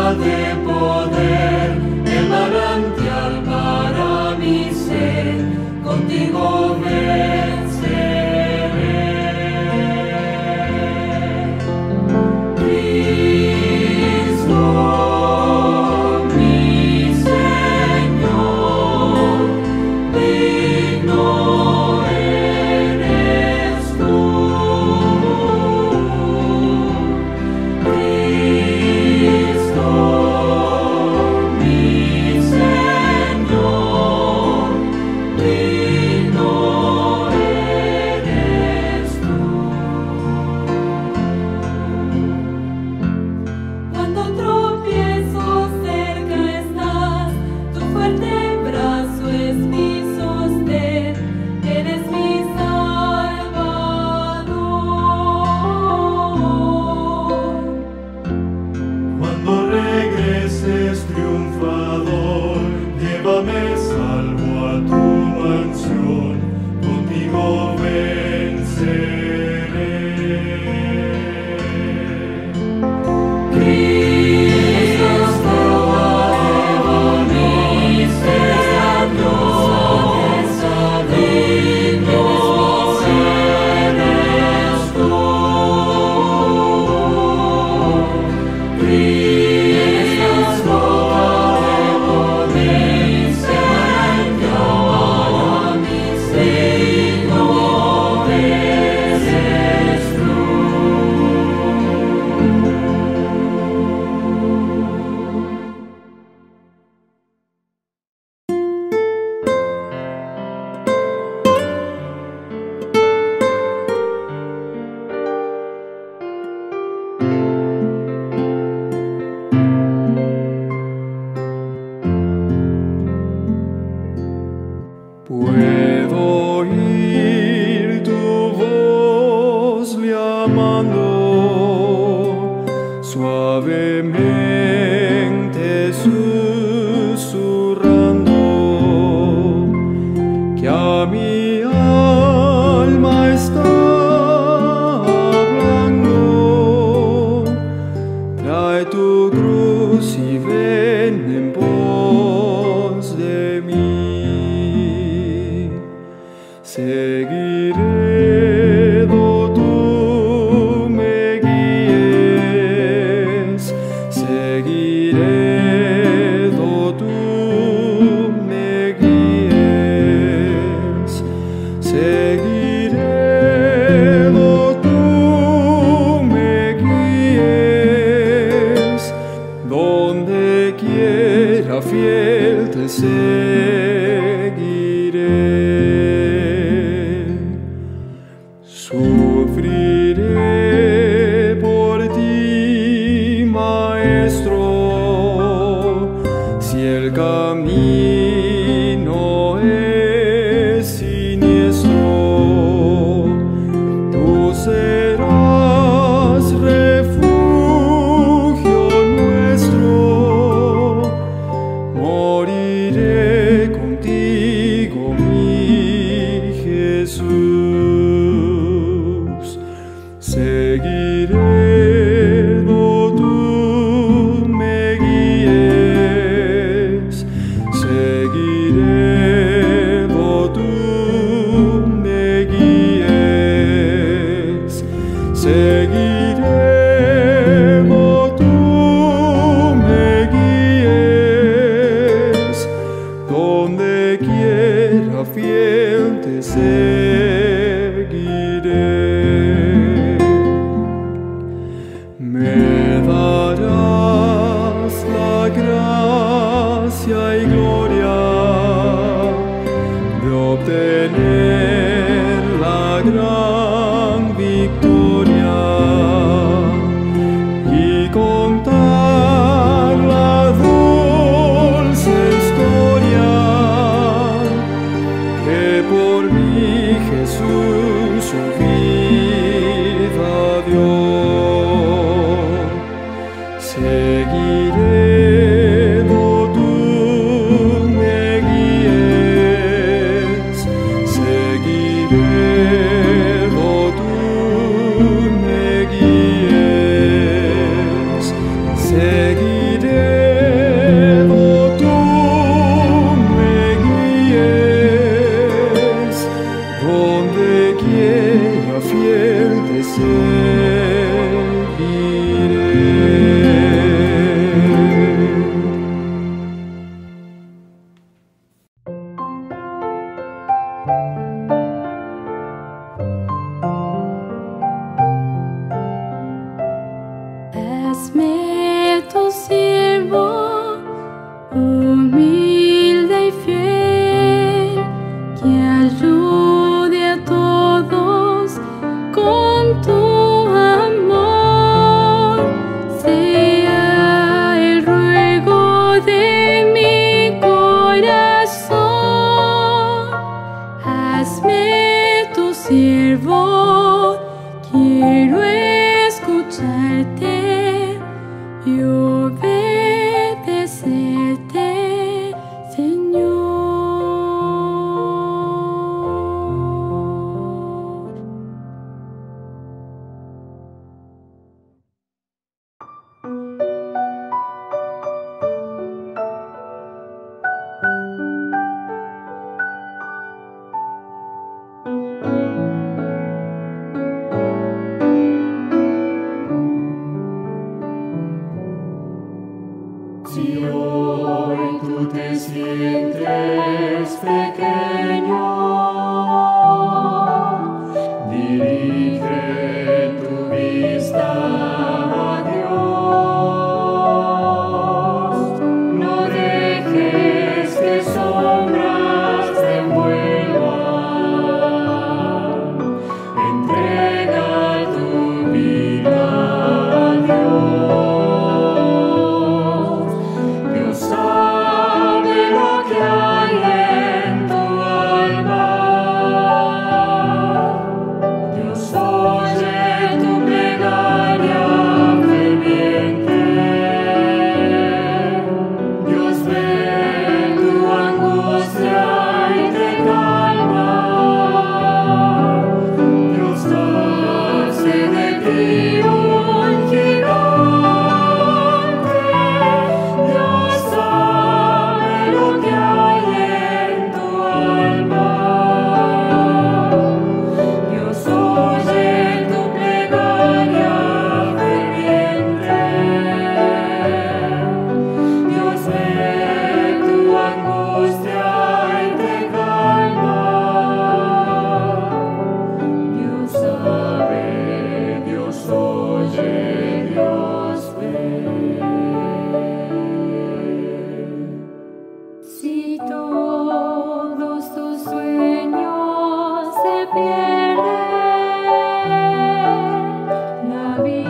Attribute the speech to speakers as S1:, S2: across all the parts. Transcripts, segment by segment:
S1: de poder, el manantial para mi sed, contigo venceré. Cristo, mi Señor, digno eres tú. Cristo, mi Señor, digno eres tú. Cuando tropiezo cerca estás, tu fuerte brazo es mi sostén, eres mi Salvador.
S2: Cuando regreses triunfador, llévame salvo a tu mansión, contigo venceré.
S1: Cristo, mi Señor, digno eres tú. Cristo, mi Señor, digno eres tú.
S3: Puedo oír tu voz llamando suavemente, susurrando que a mi alma está hablando. Trae tu cruz y ven en pos de mí. Seguiré do tú me guíes, seguiré do tú me guíes, seguiré do tú me guíes, donde quiera fiel te seguiré. Sufriré por ti, Maestro, si el camino es siniestro. Tú serás refugio nuestro, moriré contigo, mi Jesús. Seguiré do tú me guíes, seguiré do tú me guíes, seguiré do tú me guíes, donde quiera fiel te seguiré.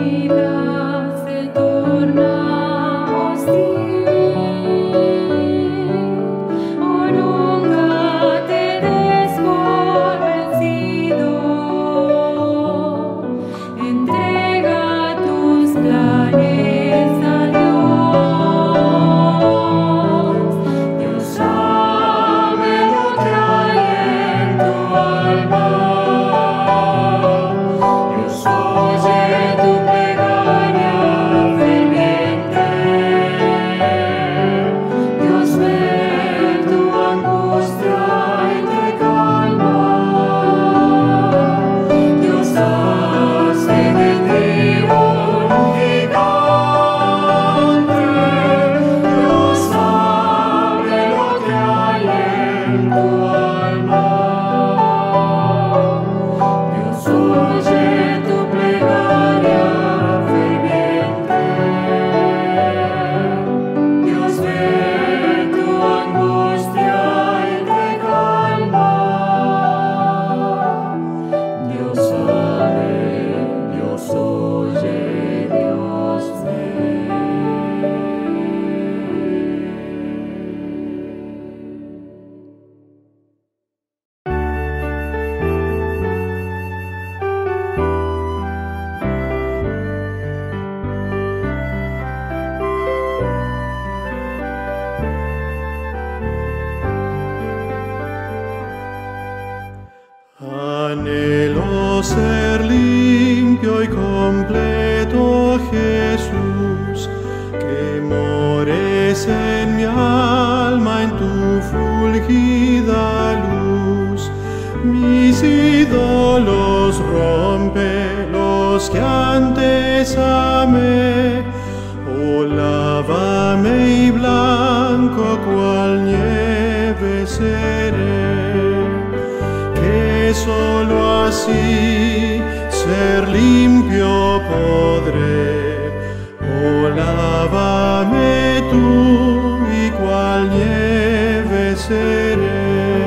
S2: Anhelo ser limpio y completo, Jesús, que mores en mi alma en tu fulgida luz. Mis ídolos rompe, los que antes amé. Oh, lávame y blanco cual nieve seré. Solo así ser limpio podré. Oh, lávame tú y cual nieve seré.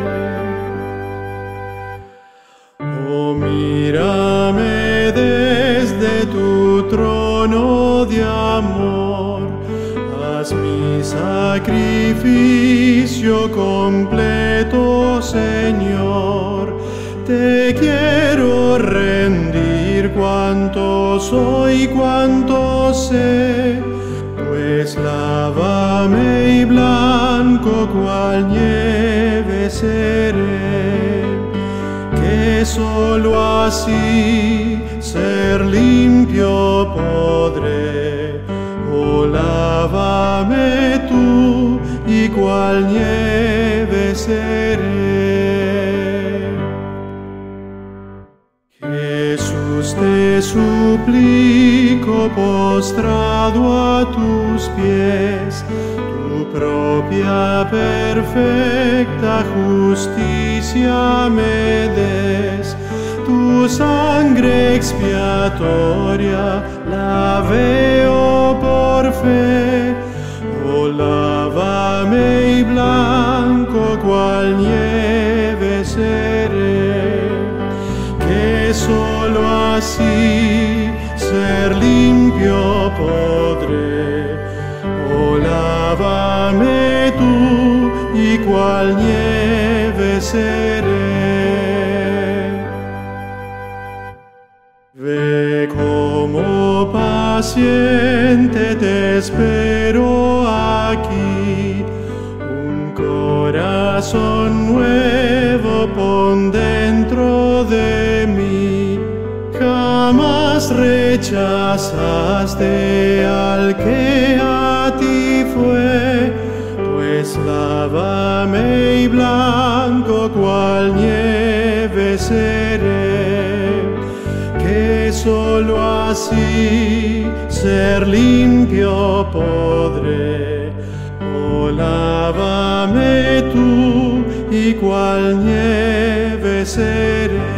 S2: Oh, mírame desde tu trono de amor. Haz mi sacrificio completo, Señor. Te quiero rendir cuanto soy, cuanto sé, pues lávame y blanco cual nieve seré, que solo así ser limpio podré. Oh, lávame tú y cual nieve seré. Jesús, te suplico postrado a tus pies, tu propia perfecta justicia me des. Tu sangre expiatoria la veo por fe. Oh, lávame y blanco cual nieve seré, que solo así ser limpio podré. Oh, lávame tú y cual nieve seré. Ve como paciente te espero aquí, un corazón nuevo pon dentro de mí. Jamás rechazaste al que a ti fue, pues lávame y blanco cual nieve seré, que solo así ser limpio podré. Oh, lávame tú y cual nieve seré.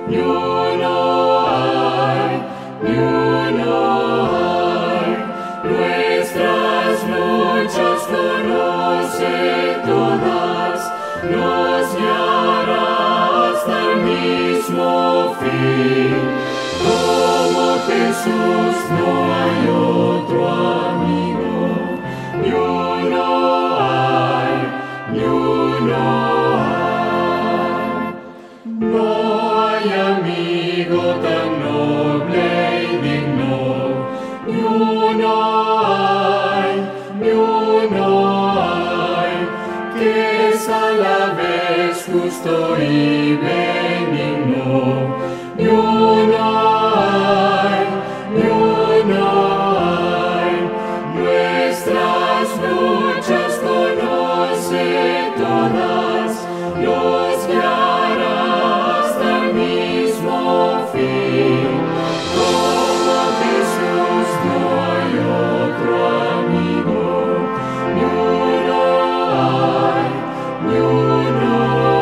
S1: ni uno hay, ni uno hay. Nuestras luchas conoce todas, nos guiará hasta el mismo fin. Como Jesús no hay otro amigo, ni uno hay, ni uno hay. No hay amigo tan noble y digno, ni uno hay, ni uno hay, que es a la vez justo y benigno, ni uno hay, ni uno hay. Nuestras luchas conoce todas, nos guiará hasta el mismo fin. Como Jesús no hay otro amigo, ni uno hay, ni uno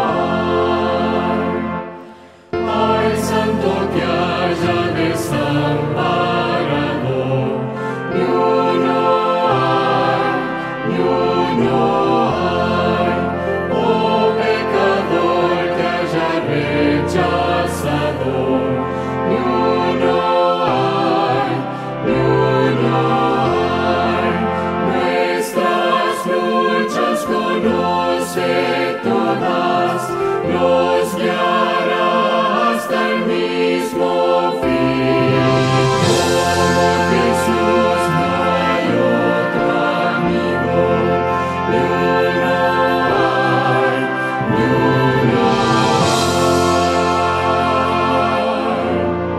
S1: hay. Al santo que haya desamparado, ni uno hay, ni uno hay. Oh pecador que haya rechazado, ni uno hay, ni uno hay. Nuestras luchas conoce todas, nos guiará hasta el mismo fin. Como Jesús no hay otro amigo, ni uno hay, ni uno hay.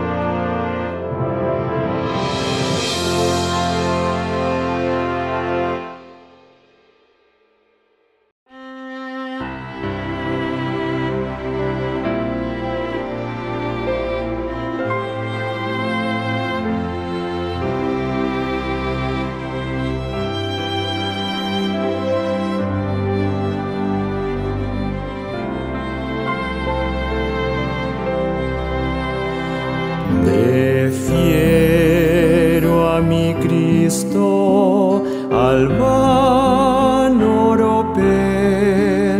S3: Prefiero a mi Cristo al vano oropel,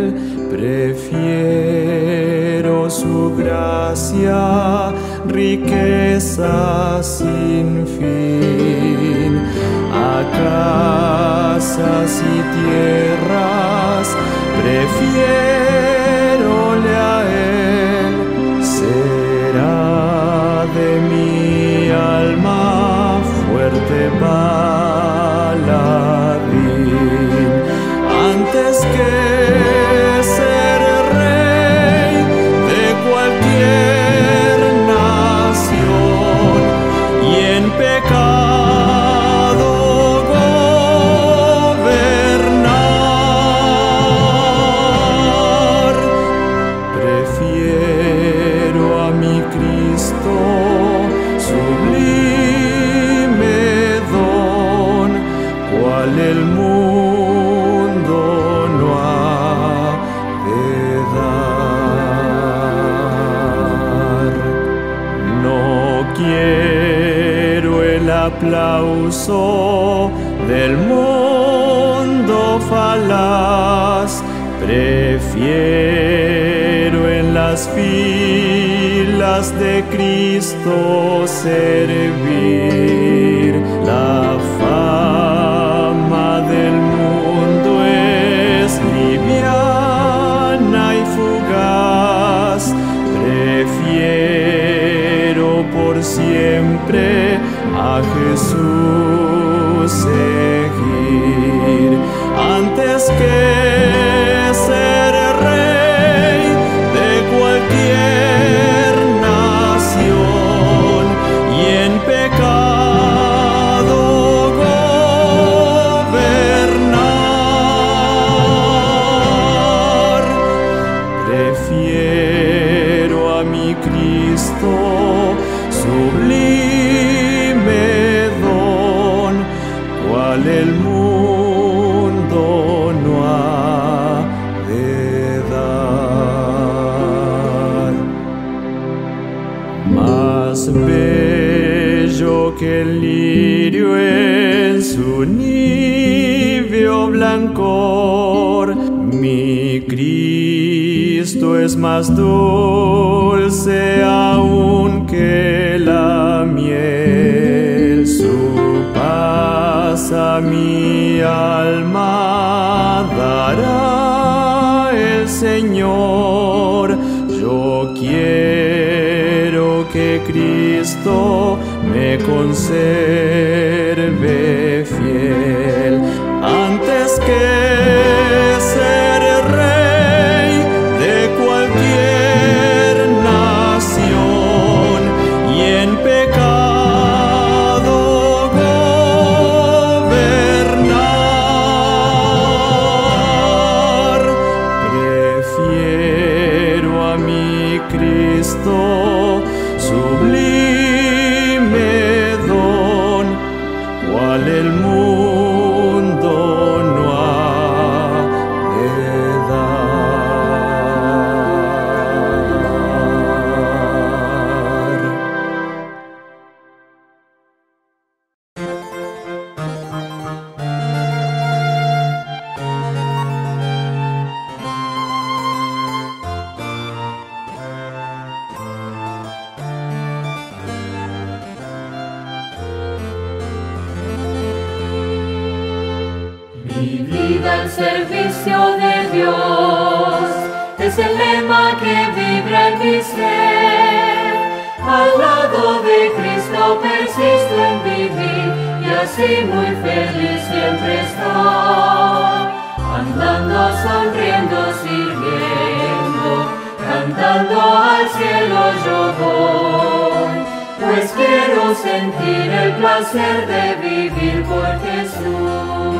S3: prefiero su gracia, riqueza sin fin, a casas y tierras, prefiérole a él, será de mi alma fuerte paladín, antes que ser rey de cualquier nación y en pecado gobernar. Prefiero a mi Cristo, sublime don, cual el mundo no ha de dar. No quiero el aplauso del mundo falaz, prefiero en las filas de Cristo servir. La fama del mundo es liviana y fugaz, prefiero por siempre a Jesús seguir, antes que ser rey de cualquier nación y en pecado gobernar. Prefiero a mi Cristo, sublime don, cual el mundo no ha de dar. más bello que el lirio en su níveo blancor. Mi Cristo es más dulce aún que la miel. Su paz a mi alma dará el Señor. Yo quiero que Cristo me conserve fiel antes que ser rey de cualquier nación y en pecado gobernar. Prefiero a mi Cristo sublime don, cual el mundo no ha de dar.
S1: Mi vida al servicio de Dios es el lema que vibra en mi ser. Al lado de Cristo persisto en vivir y así muy feliz siempre estar. Andando, sonriendo, sirviendo, cantando al cielo yo voy, pues quiero sentir el placer de vivir por Jesús.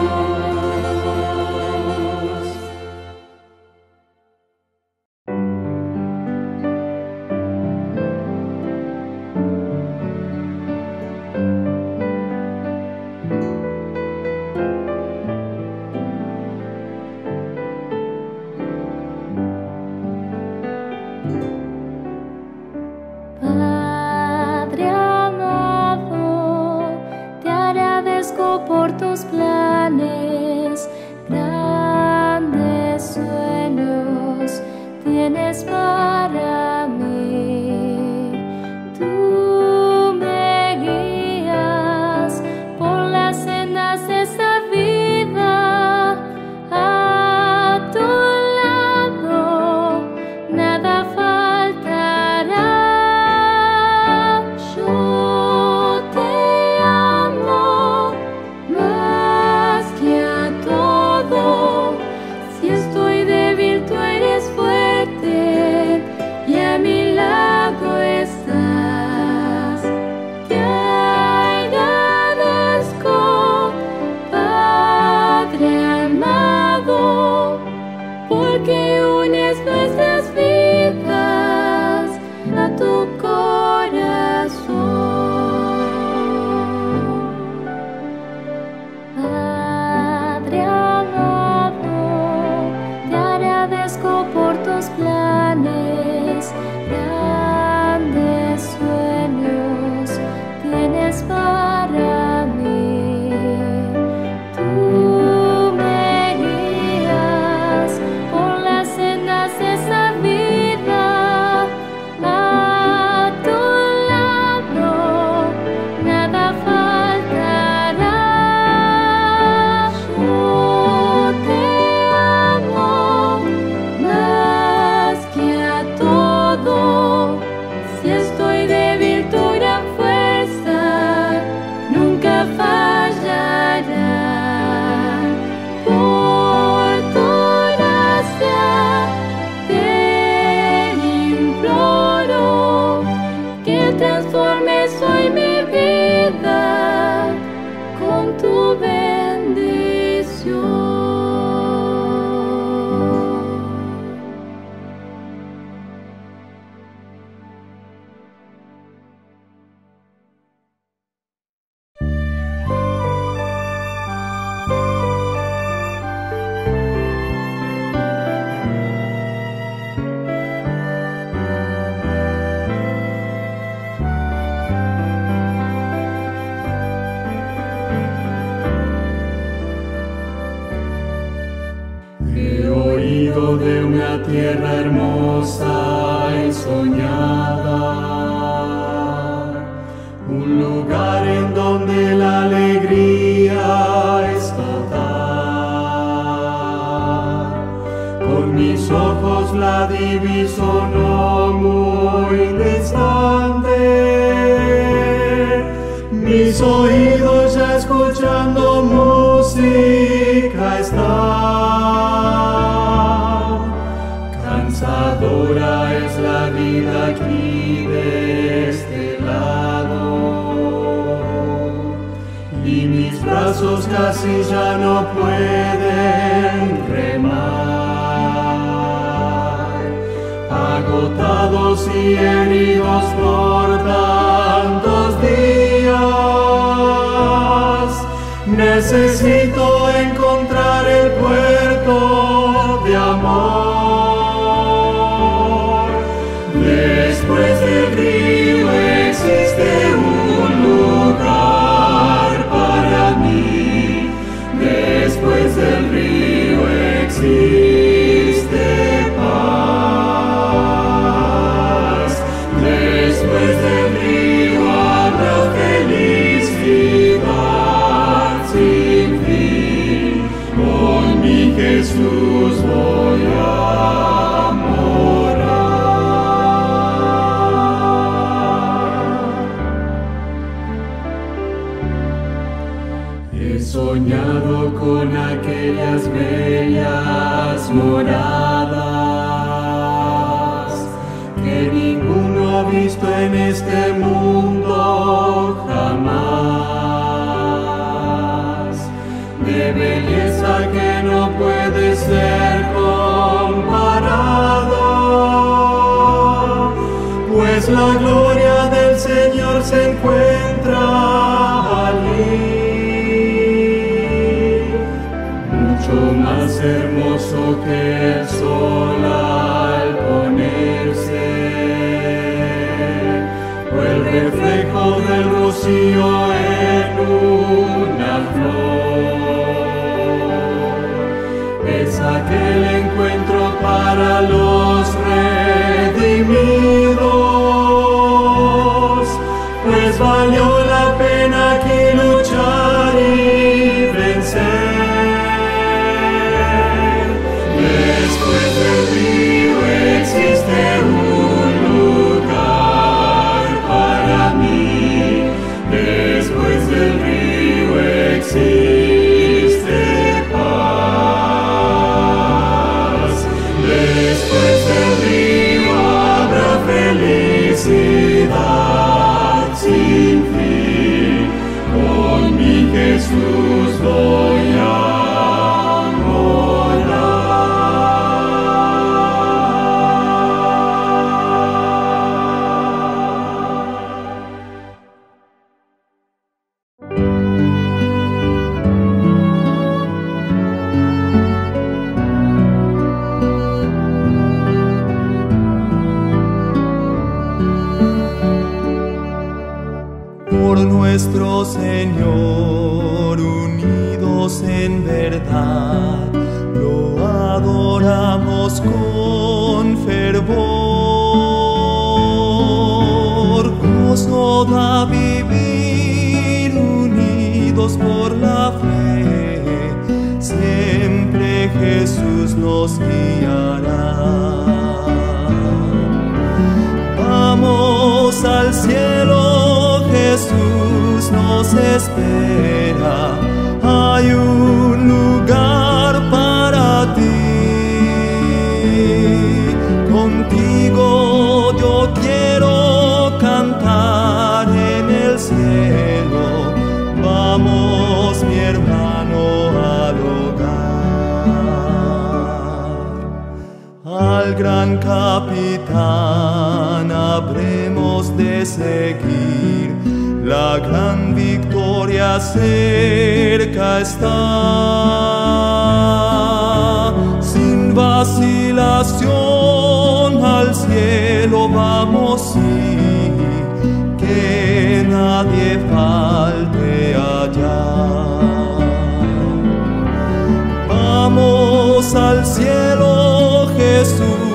S4: Padre amado, te agradezco por tus planes, grandes sueños tienes para mí. Tú me guías por las sendas de esta vida, a tu lado nada faltará. Yo te amo más que a
S1: tierra hermosa y soñada, un lugar en donde la alegría es total. Con mis ojos la diviso no muy distante, mis oídos ya escuchando música están. Cansadora es la vida aquí de este lado, y mis brazos casi ya no pueden remar, agotados y heridos por tantos días. Necesito encontrar el puerto de amor. Después del río existe un lugar para mí. Después del río existe paz. Después del río habrá felicidad sin fin. Con mi Jesús voy a morar. He soñado con aquellas bellas moradas que ninguno ha visto en este mundo jamás, de belleza que no puede ser comparada, pues la gloria del Señor se encuentra allí. Mucho más hermoso que el sol al ponerse, o el reflejo del rocío en una flor. Es aquel encuentro para los redimidos, pues valió la pena aquí luchar y vencer. Después del río existe un lugar para mí. Después del río existe paz. Después del río habrá felicidad sin fin. Con mi Jesús voy a
S3: por nuestro Señor, unidos en verdad, lo adoramos con fervor. Gozo da vivir unidos por la fe, siempre Jesús nos guiará. Vamos al cielo, Jesús nos espera, hay un lugar para ti. Contigo yo quiero cantar en el cielo, vamos mi hermano al hogar. Al gran capitán habremos de seguir, la gran victoria cerca está. Sin vacilación al cielo vamos, sí, que nadie falte allá. Vamos al cielo, Jesús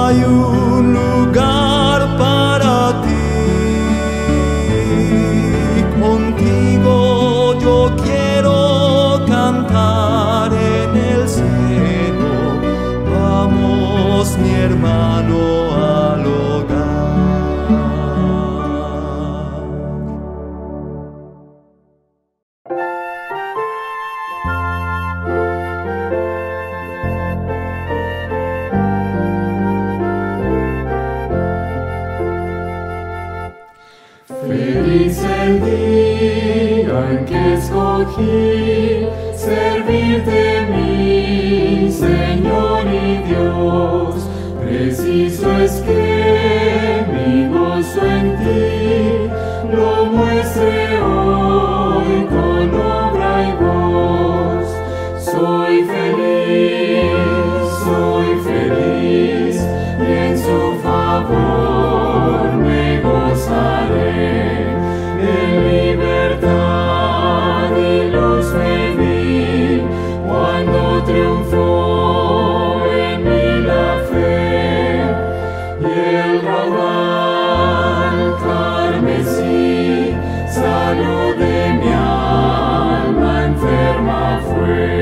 S3: hay un lugar para ti. Contigo yo quiero cantar en el cielo. Vamos, mi hermano, al hogar.
S1: Feliz el día en que escogí servirte, mi Señor y Dios. Preciso es que mi gozo en ti lo muestre hoy con obra y voz. Soy feliz y en su favor me gozaré. En libertad y luz me vi cuando triunfó en mí la fe, y el raudal carmesí salud de mi alma enferma fue.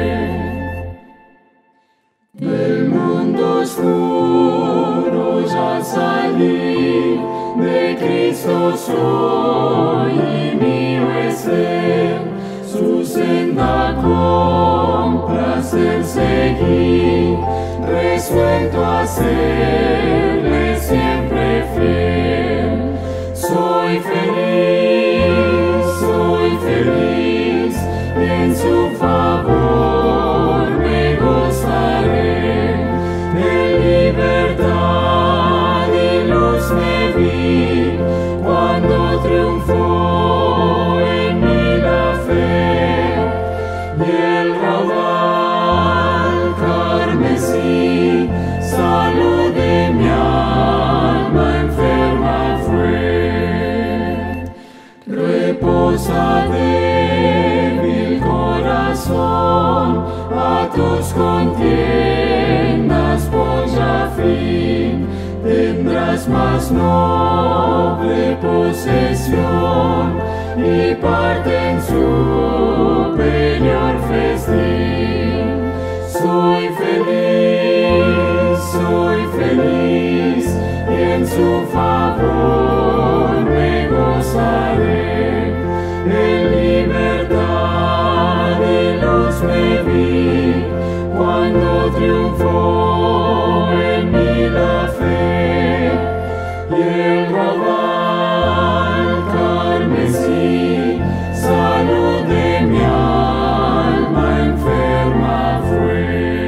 S1: Del mundo oscuro ya salí, de Cristo soy y mío es Él. Su senda con placer seguí, resuelto a serle siempre fiel. Soy feliz y en su favor me gozaré. En libertad y luz me vi cuando triunfó en mí la fe, y el raudal carmesí salud de mi alma enferma fue. Reposa débil corazón, a tus contiendas pon ya fin. Tendrás más noble posesión y parte en superior festín. Soy feliz y en su favor me gozaré. En libertad y luz me vi cuando triunfó en mí la fe, y el raudal carmesí salud de mi alma enferma fue.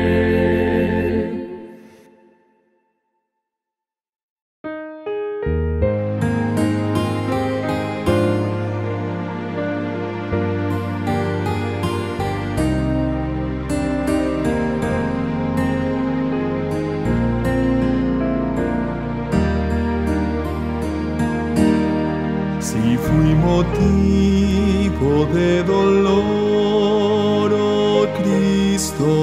S3: Si fui motivo de dolor, oh Cristo,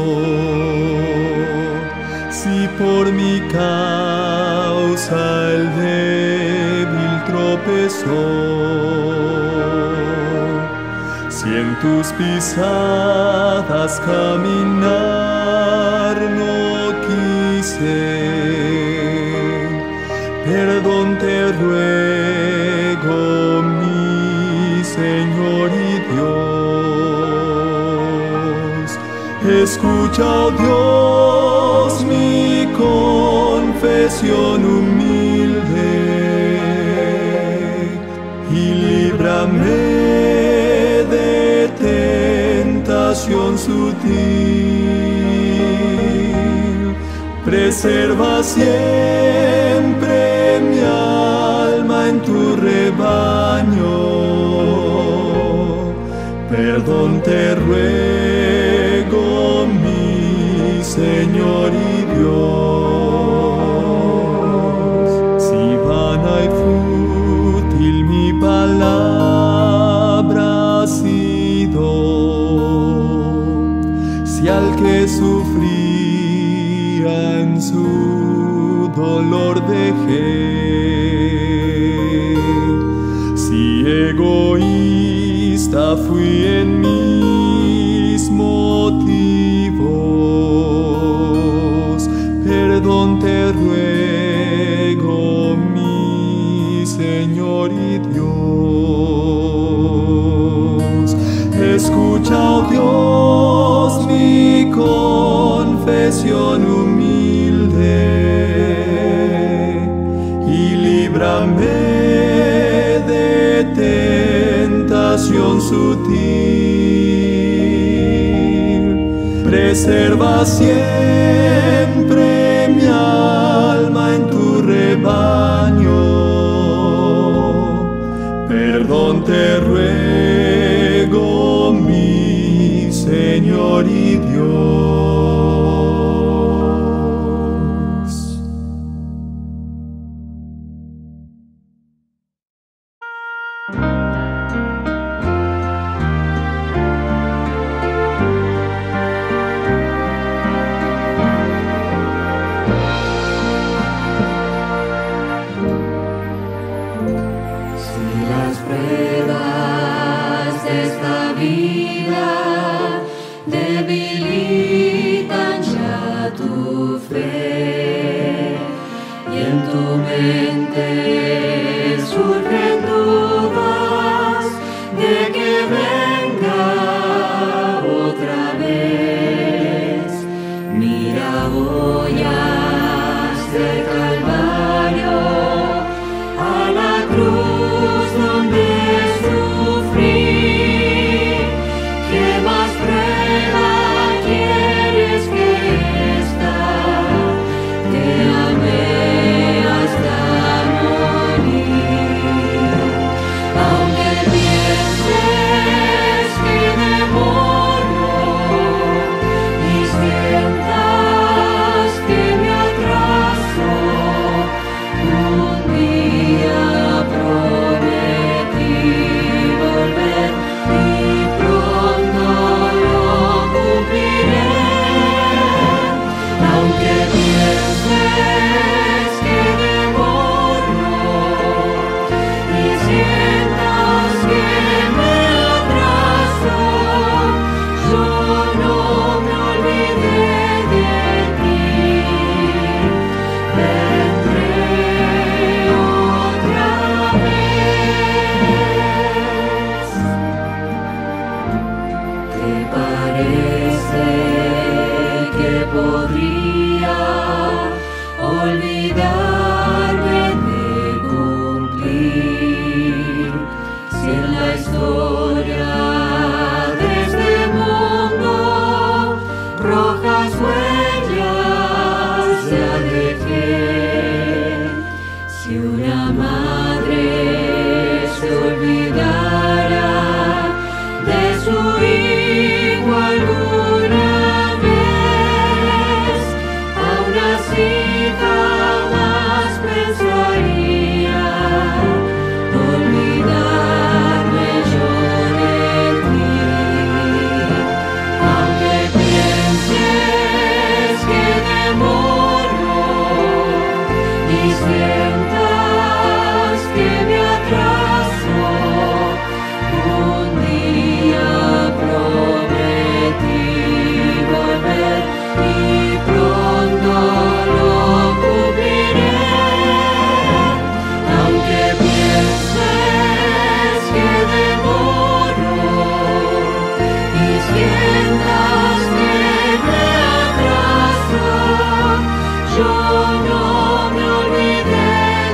S3: si por mi causa el débil tropezó, si en tus pisadas caminar no quise, perdón te ruego, mi Señor y Dios. Escucha, oh Dios, mi confesión humilde y líbrame de tentación sutil. Preserva siempre mi alma en tu rebaño. Perdón te ruego, mi Señor y Dios. Si vana y fútil mi palabra ha sido, si al que sufría en su dolor dejé. Si egoísta fui en mis motivos, perdón te ruego, mi Señor y Dios. Escucha, oh Dios, mi confesión humilde y líbrame de tentación sutil. Preserva siempre mi alma en tu rebaño. Perdón te ruego, mi Señor y Dios.
S4: Debilitan ya tu fe y en tu mente surgen dudas de que venga otra vez. Mira huellas del Calvario, a la cruz donde sufrí. ¿Qué más prueba quieres que esta? Te amé hasta morir. Aunque pienses que me morro y sientas que me atraso, un día prometí volver y pronto lo cumpliré. Aunque pienses que demoro y sientas que me atraso, yo no me olvidé de ti. Vendré otra vez. ¿Te parece que podría olvidarme de cumplir si en la historia de este mundo rojas huellas ya dejé? Si una madre se olvidara de su hijo alguna vez, aún así jamás pensaría olvidarme yo de ti. Aunque pienses que demoro y sientas que me atraso, un día prometí volver y pronto lo cumpliré. Aunque pienses que demoro y sientas que me atraso, yo no me olvidé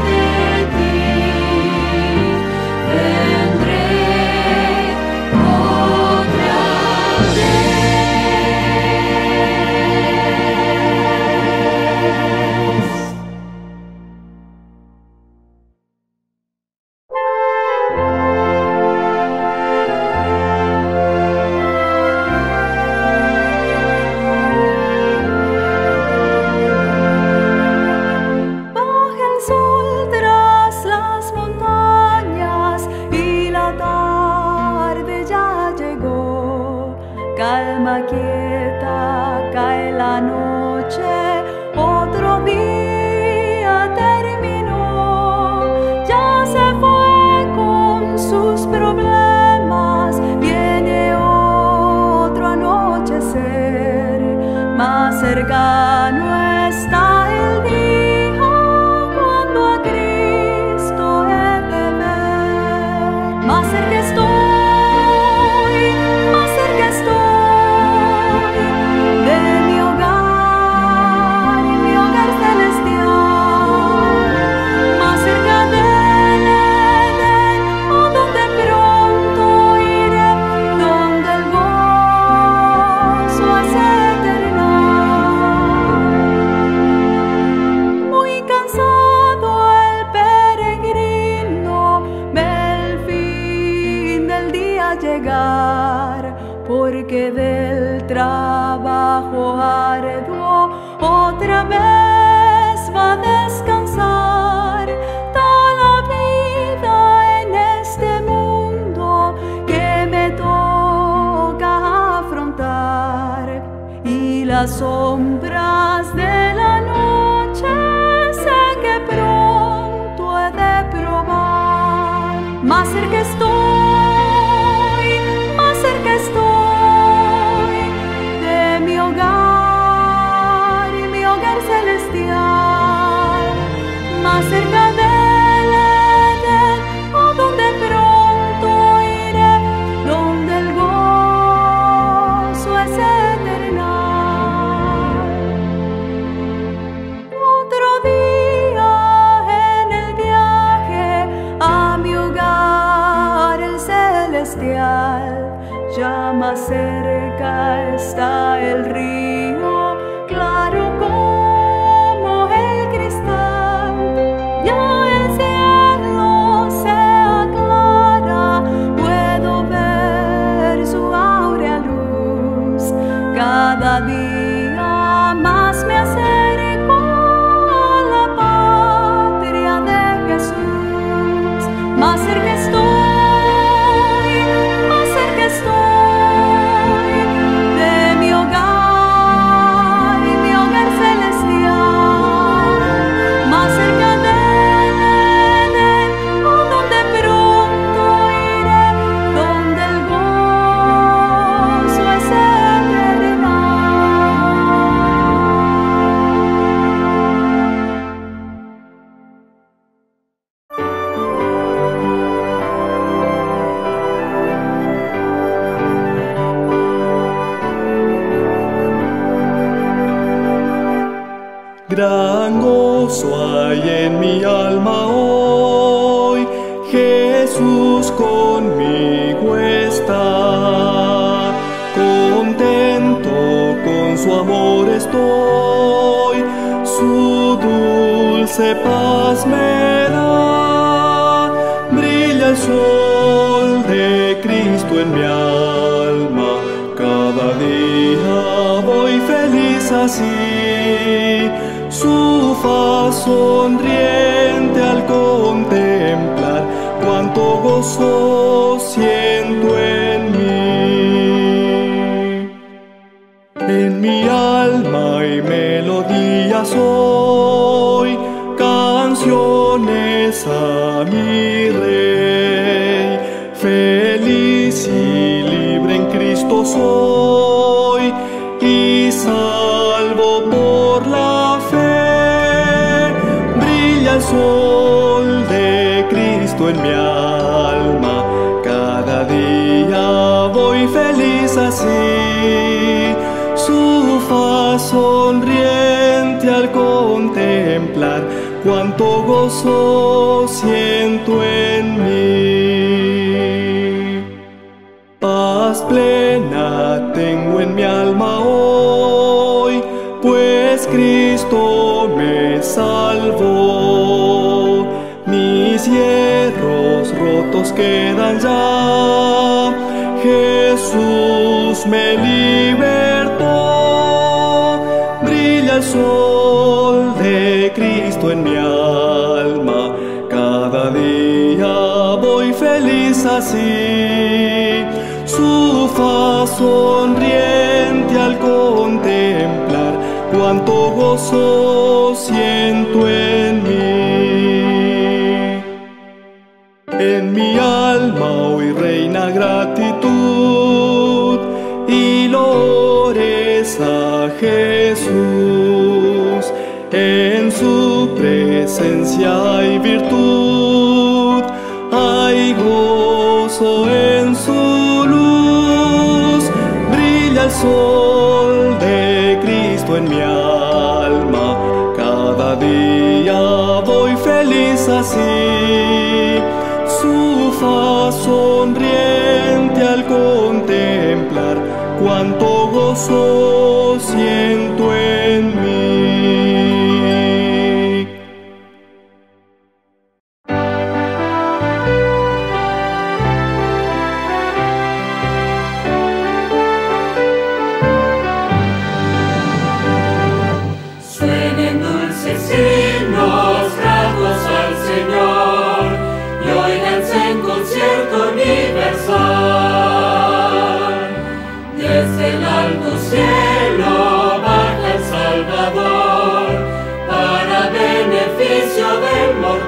S5: cercano está el día cuando a Cristo he de ver. Más cerca estoy de mi hogar celestial, más cerca del Edén, donde pronto iré, donde el gozo es eternal. Muy cansado el peregrino ve el fin del día llegar, porque del trabajo arduo otra vez va a descansar. Toda vida en este mundo que me toca afrontar, y las sombras de la noche sé que pronto he de probar. Más cerca estoy de mi hogar celestial, más cerca del Edén, donde pronto iré, donde el gozo es eternal. Otro día en el viaje a mi hogar el celestial, ya más cerca está el río, claro como el cristal. Ya el cielo se aclara, puedo ver su áurea luz. Cada día más me acerco a la patria de Jesús. Más cerca estoy de mi hogar celestial, más cerca del Edén, donde pronto iré, donde el gozo es eternal.
S2: Gran gozo hay en mi alma hoy, Jesús conmigo está. Contento con su amor estoy, su dulce paz me da. Brilla el sol de Cristo en mi alma, cada día voy feliz así. Su faz sonriente al contemplar, cuánto gozo siento en mí. En mi alma hay melodías hoy, canciones a mi Rey. Feliz y libre en Cristo soy, y salvo por la fe. Brilla el sol de Cristo en mi alma, cada día voy feliz así. Su faz sonriente al contemplar, cuánto gozo siento en mí. Paz plena tengo en mi alma hoy, pues Cristo me salvó. Mis hierros rotos quedan ya, Jesús me libertó. Brilla el sol de Cristo en mi alma, cada día voy feliz así. Su faz sonriente al contemplar, cuánto gozo siento en mí. En mi alma hoy reina gratitud y loores a Jesús. presencia y virtud, hay gozo en su luz, brilla el sol de Cristo en mi alma, cada día voy feliz así, su faz sonriente al contemplar, cuánto gozo siento en mí.
S4: Suenen dulces himnos gratos al Señor y óiganse en concierto universal. Desde el alto cielo baja el Salvador para beneficio del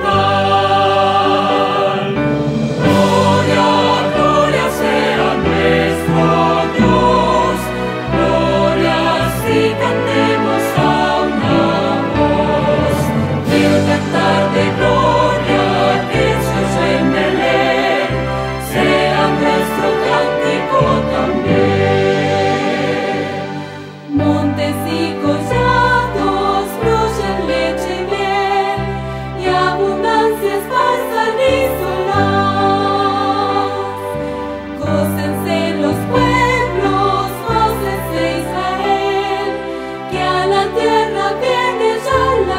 S4: mortal. Gloria, gloria sea nuestro Dios, gloria si cantemos a una voz. El cantar de gloria que se oyó en Belén sea nuestro cántico también. Montes y collados fluyen leche y miel, y abundancia esparzan y solaz. Gócense los pueblos, gócense Israel, que a la tierra viene ya la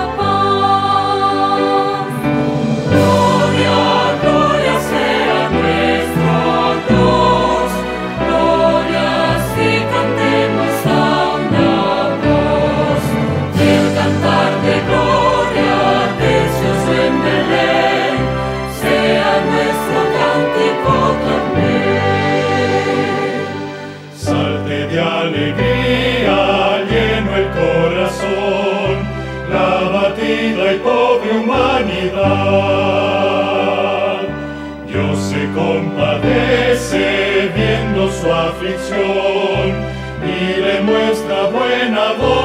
S4: paz. Gloria, gloria sea nuestro Dios, gloria si cantemos a una voz. El cantar de gloria que se oyó en Belén sea nuestro cántico también.
S1: Salte de alegría, lleno el corazón, la abatida y pobre humanidad. Dios se compadece viendo su aflicción y le muestra buena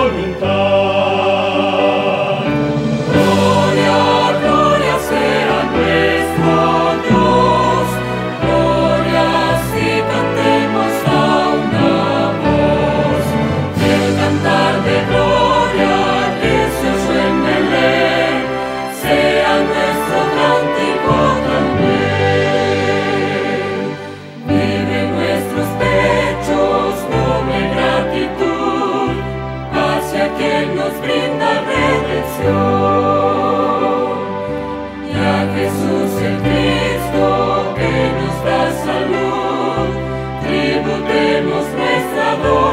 S1: voluntad.
S4: Gloria, gloria sea nuestro Dios, gloria si cantemos a una voz. El cantar de gloria que se oyó en Belén sea nuestro cántico también. Vive en nuestros pechos noble gratitud hacia quien nos brinda redención. Y a Jesús el Cristo que nos da salud, tributemos nuestra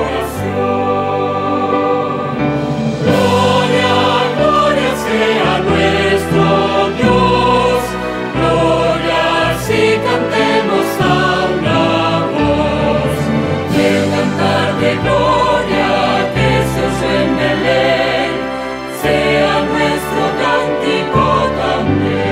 S4: adoración. Gloria, gloria sea nuestro Dios, gloria si cantemos a una voz. Y el cantar de gloria que se oyó en Belén sea nuestro cántico también.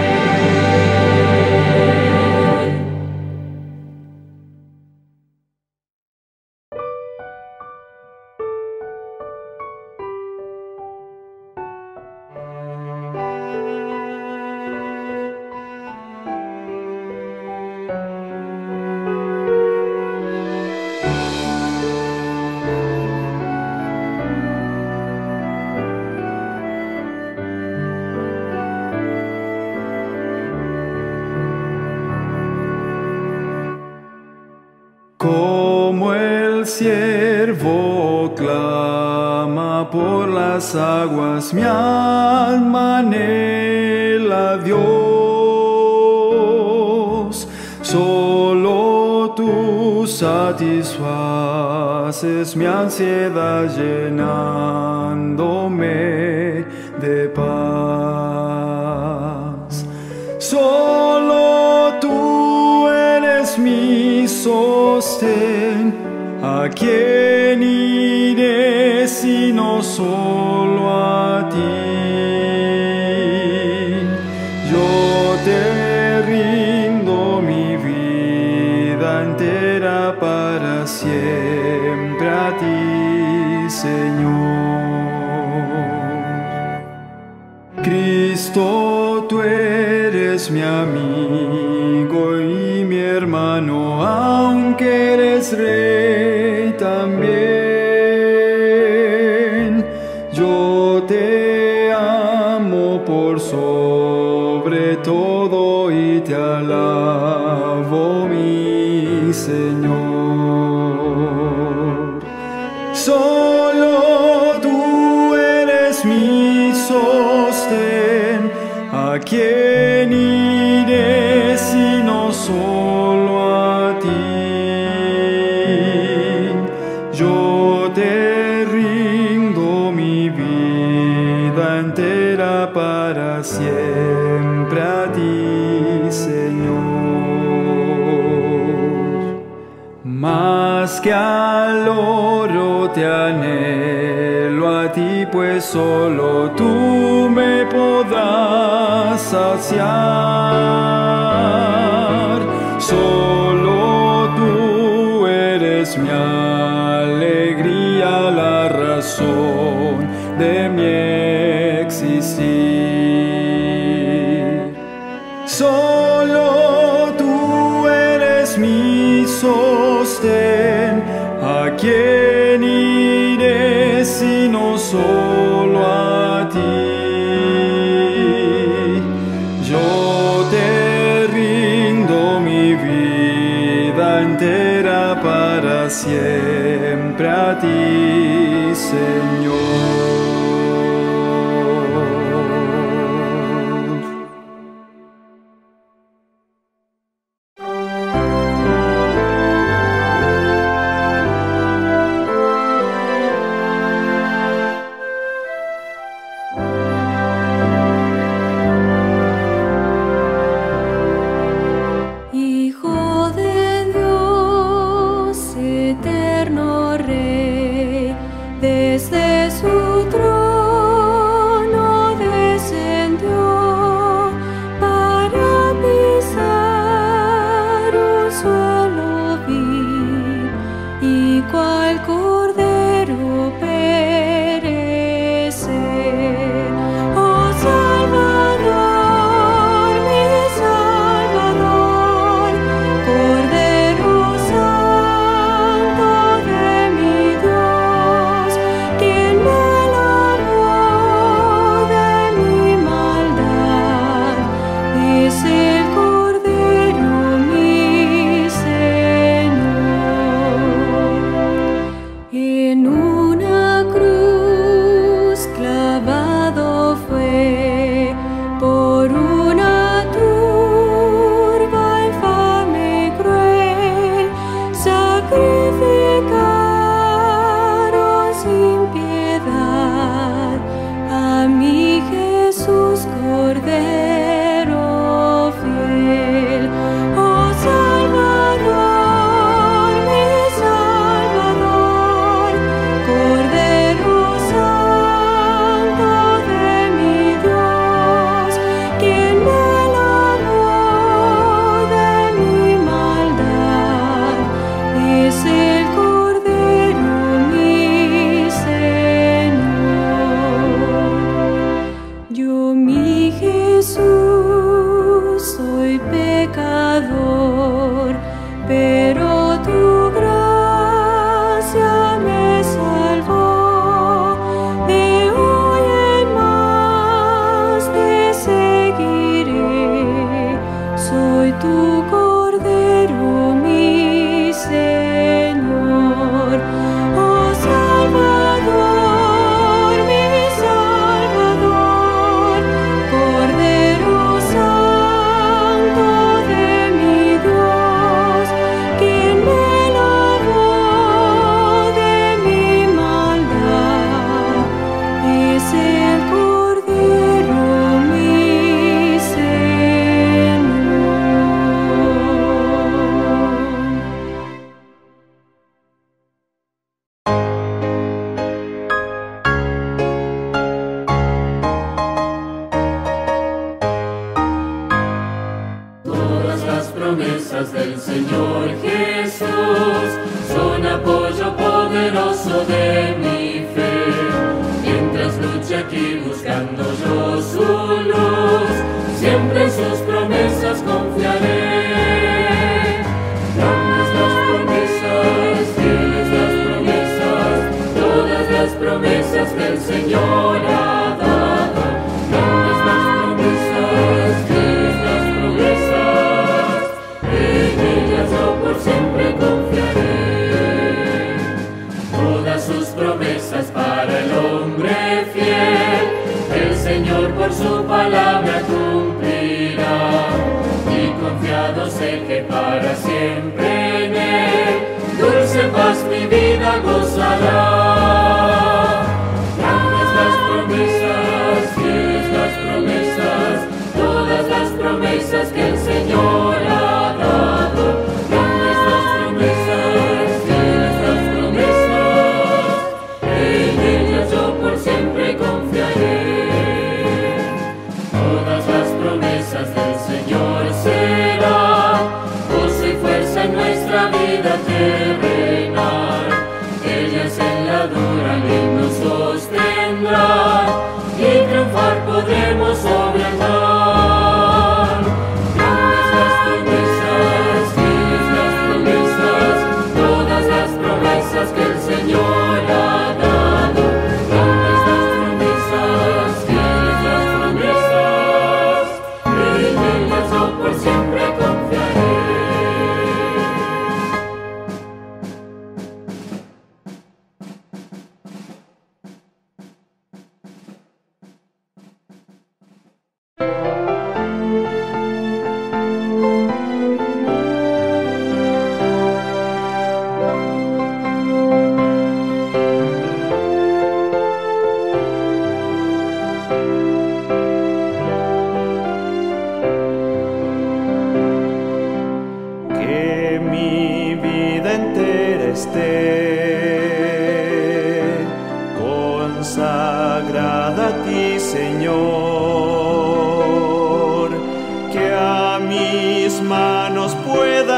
S3: Como el ciervo clama por las aguas, mi alma anhela a Dios. Solo tú satisfaces mi ansiedad llenándome de paz. Solo tú eres mi sostén, ¿a quién iré sino solo a ti? Yo te rindo mi vida entera para siempre a ti, Señor. Cristo tú eres mi amigo y mi hermano, aunque eres rey también. Yo te amo por sobre todo y te alabo, mi Señor. Solo tú eres mi sostén, ¿a quién iré sino solo a ti? Yo te rindo mi vida entera para siempre a ti, Señor. Más que al oro te anhelo a ti, pues solo tú me podrás saciar. Solo tú eres mi alegría, la razón de mi existir. Solo tú eres mi sostén, ¿a quién iré sino solo a ti? Yo te rindo mi vida entera para siempre a ti, Señor.
S5: Hijo de Dios, eterno Rey, desde su trono descendió para pisar un suelo vil y cual cordero perecer. Oh Salvador, mi Salvador, Cordero Santo de mi Dios, quien me lavó de mi maldad, es el Cordero mi Señor. En una cruz clavado fue por una turba infame y cruel, sacrificaron sin piedad a mi Jesús Cordero fiel. Oh Salvador, mi Salvador, Cordero Santo de mi Dios, quien me lavó de mi maldad, es el Cordero mi Señor. Yo, mi Jesús, soy pecador, pero tu gracia me salvó. De hoy en más te seguiré, soy tu Cordero mi Señor. Oh Salvador, mi Salvador, Cordero Santo de mi Dios, quien me lavó de mi maldad, es el Cordero mi Señor.
S4: Todas las promesas del Señor Jesús son apoyo poderoso de mi fe. Mientras luche aquí buscando yo su luz,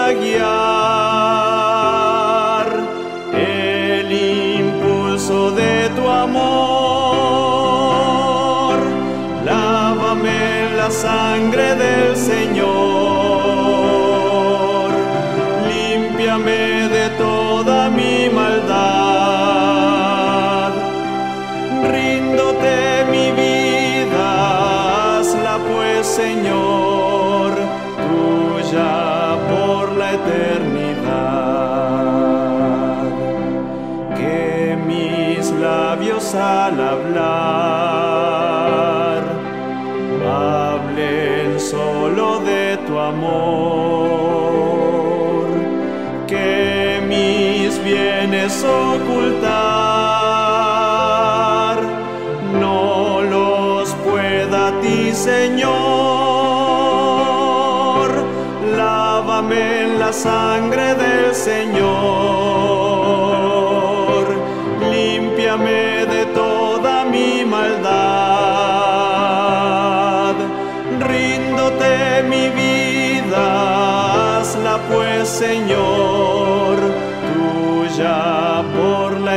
S3: guiar el impulso de tu amor. Lávame en la sangre del Señor, límpiame de toda mi maldad. Ríndote mi vida, hazla pues, Señor, tuya por la eternidad. Que mis labios al hablar hablen solo de tu amor. Que mis bienes ocultar no los pueda a ti, Señor. Lávame en la sangre del Señor, límpiame de toda mi maldad. Ríndote mi vida, hazla pues, Señor, tuya por la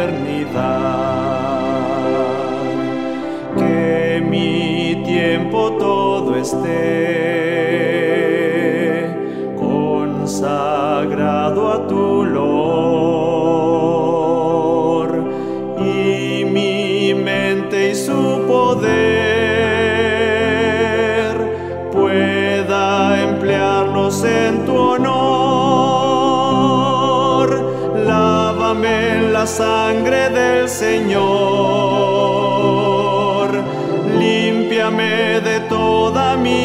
S3: eternidad. Que mi tiempo todo esté consagrado a tu olor, y mi mente y su poder pueda emplearlos en tu honor. Lávame en la sangre del Señor, límpiame de toda mi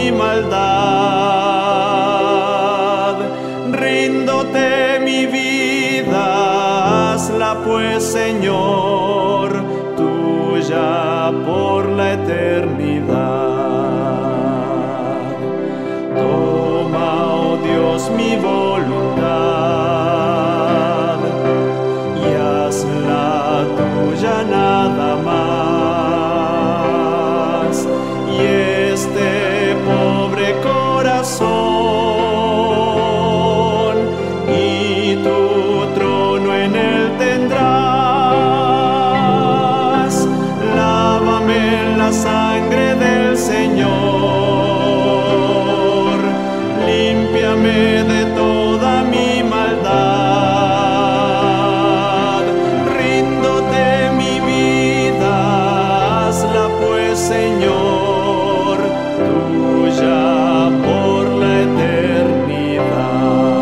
S3: maldad. Ríndote mi vida, hazla pues, Señor, tuya por la eternidad. Toma, oh Dios, mi voluntad y hazla tuya nada más. Y este pobre corazón y tu trono en él tendrás. Lávame en la sangre del Señor, límpiame de toda mi maldad. Ríndote mi vida, hazla pues, Señor, tuya por la eternidad.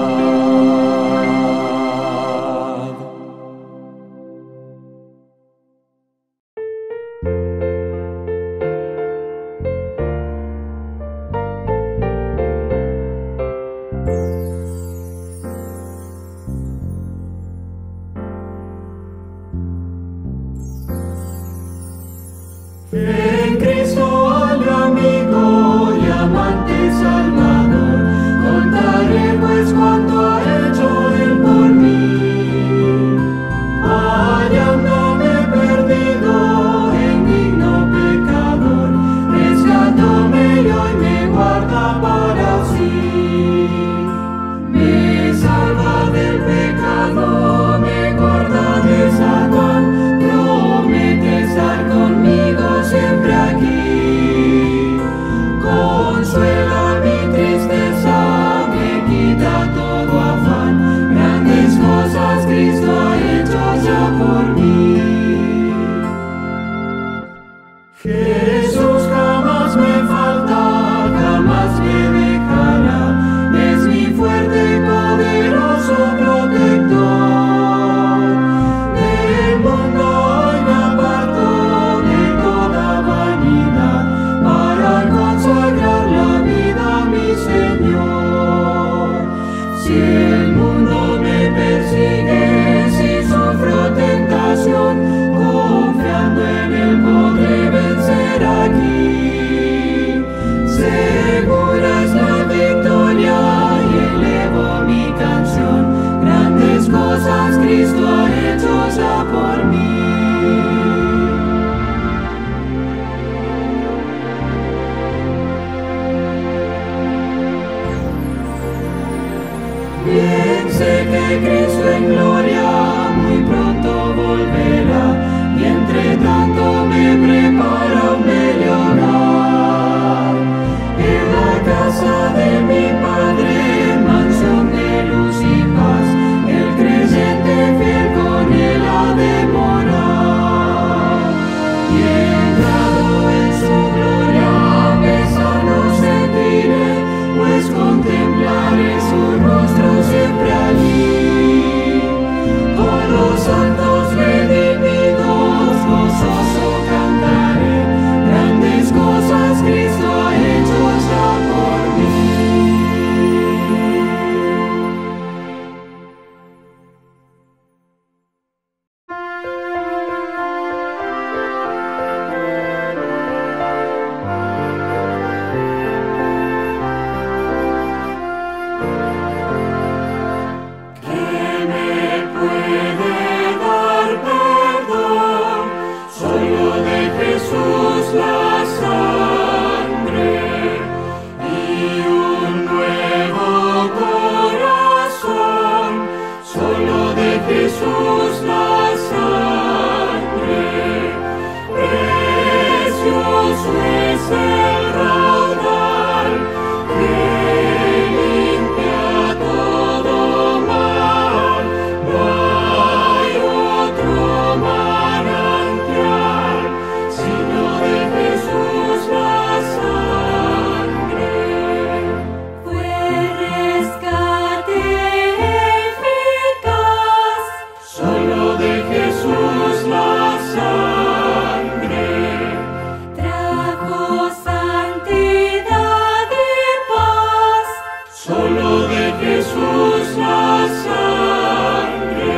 S4: En Cristo al amigo y amante Salvador, contaré pues cuanto ha hecho Él por mí. Hallándome perdido en digno pecador, rescatóme y hoy me guarda para sí. Me salva del pecado, me guarda de Satán, promete estar conmigo siempre aquí. Consuela mi tristeza, me quita todo afán, grandes cosas Cristo ha hecho ya por mí. Jesús jamás me falta, jamás me dejará, es mi fuerte y poderoso protector. Del mundo hoy me aparto de toda vanidad, para consagrar la vida a mi Señor. Si el mundo me persigue, si sufro tentación, confiando en Él podré vencer aquí. Segura es la victoria y elevo mi canción, grandes cosas Cristo ha hecho ya por mí. de Cristo en gloria, muy pronto volverá, y entre tanto me prepara un bello hogar. En la casa de mi Padre, mansión de luz y paz, el creyente fiel con él ha de morar. Y entrado en su gloria, a pesar no sentiré, pues contemplaré su rostro siempre allí. Con los santos redimidos, gozoso cantaré, grandes cosas Cristo ha hecho ya por mí. Jesús la sangre y un nuevo corazón, solo de Jesús la sangre, precioso es el raudal que limpia todo mal, no hay otro manantial sino de Jesús la sangre.
S5: Fue rescate eficaz,
S4: Solo de Jesús la sangre.
S5: trajo santidad y paz.
S4: Solo de Jesús la sangre.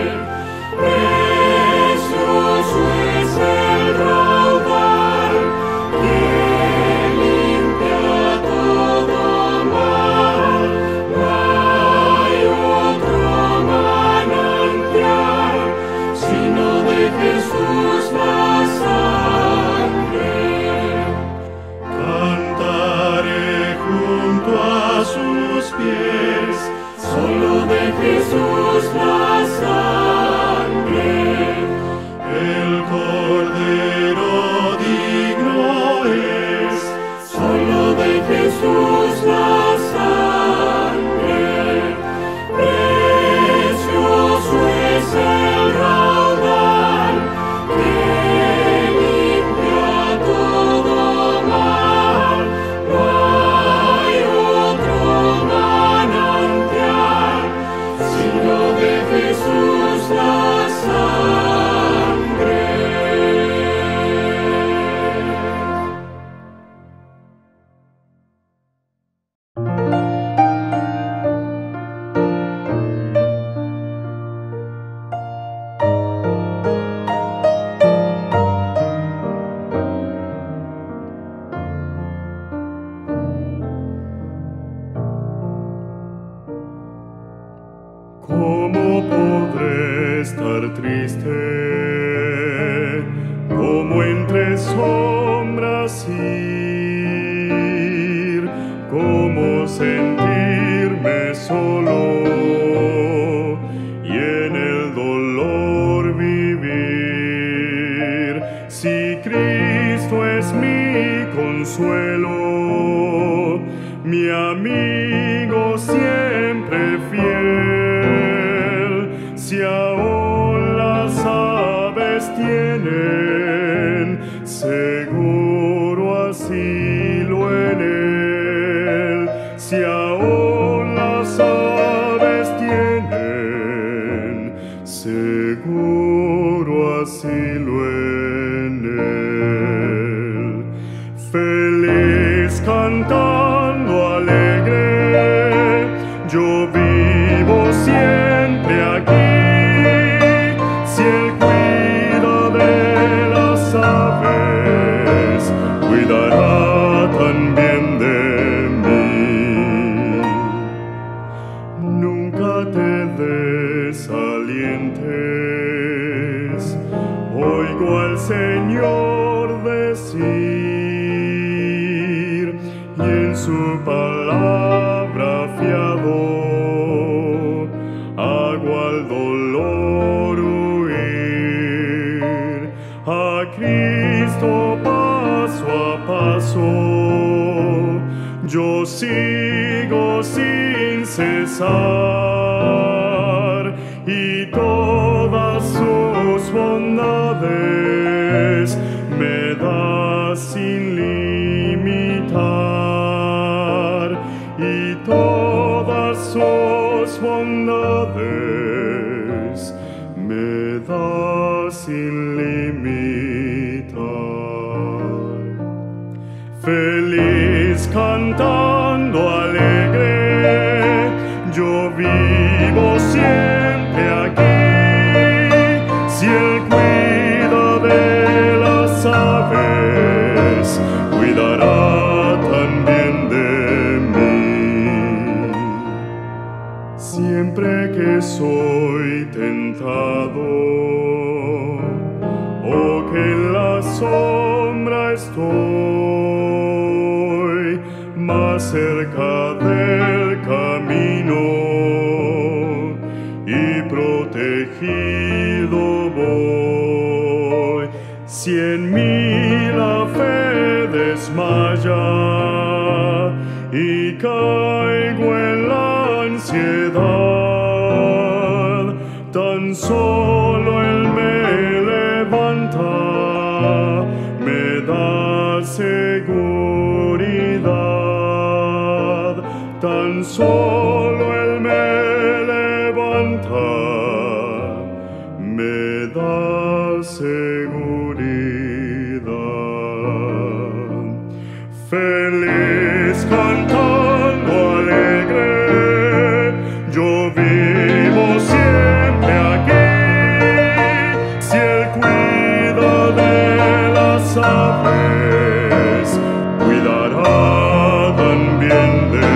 S4: Precioso es el raudal que limpia todo mal. No hay otro manantial sino de Jesús la sangre. Cantaré junto a sus pies, solo de Jesús la sangre. El Cordero digno es, solo de Jesús la sangre. Precioso es el raudal que limpia todo mal. No hay otro manantial sino de Jesús la sangre.
S1: ¿Cómo podré estar triste? ¿Cómo entre sombras ir? ¿Cómo sentirme solo y en el dolor vivir? Si Cristo es mi consuelo, mi amigo siempre fiel, si aún las aves tienen seguro asilo en él, si aún las aves tienen seguro asilo en él. Feliz cantando alegre, yo vivo siempre aquí. Si él cuida de las aves, cuidará también de mí. Nunca te desalientes, oigo al Señor decir, y en su palabra fiado,
S2: sigo sin cesar y todas sus bondades me da sin limitar y todas sus bondades me da sin limitar. Feliz cantando alegre, yo vivo siempre aquí. Si Él cuida de las aves, cuidará también de mí. Siempre que soy tentado o que en la sombra estoy, más cerca del camino y protegido voy. Si en mí la fe desmaya y caigo en la ansiedad, tan solo Él me levanta, me da seguridad. Tan solo Él me levanta, me da seguridad. Feliz cantando alegre, yo vivo siempre aquí. Si Él cuida de las aves, cuidará también de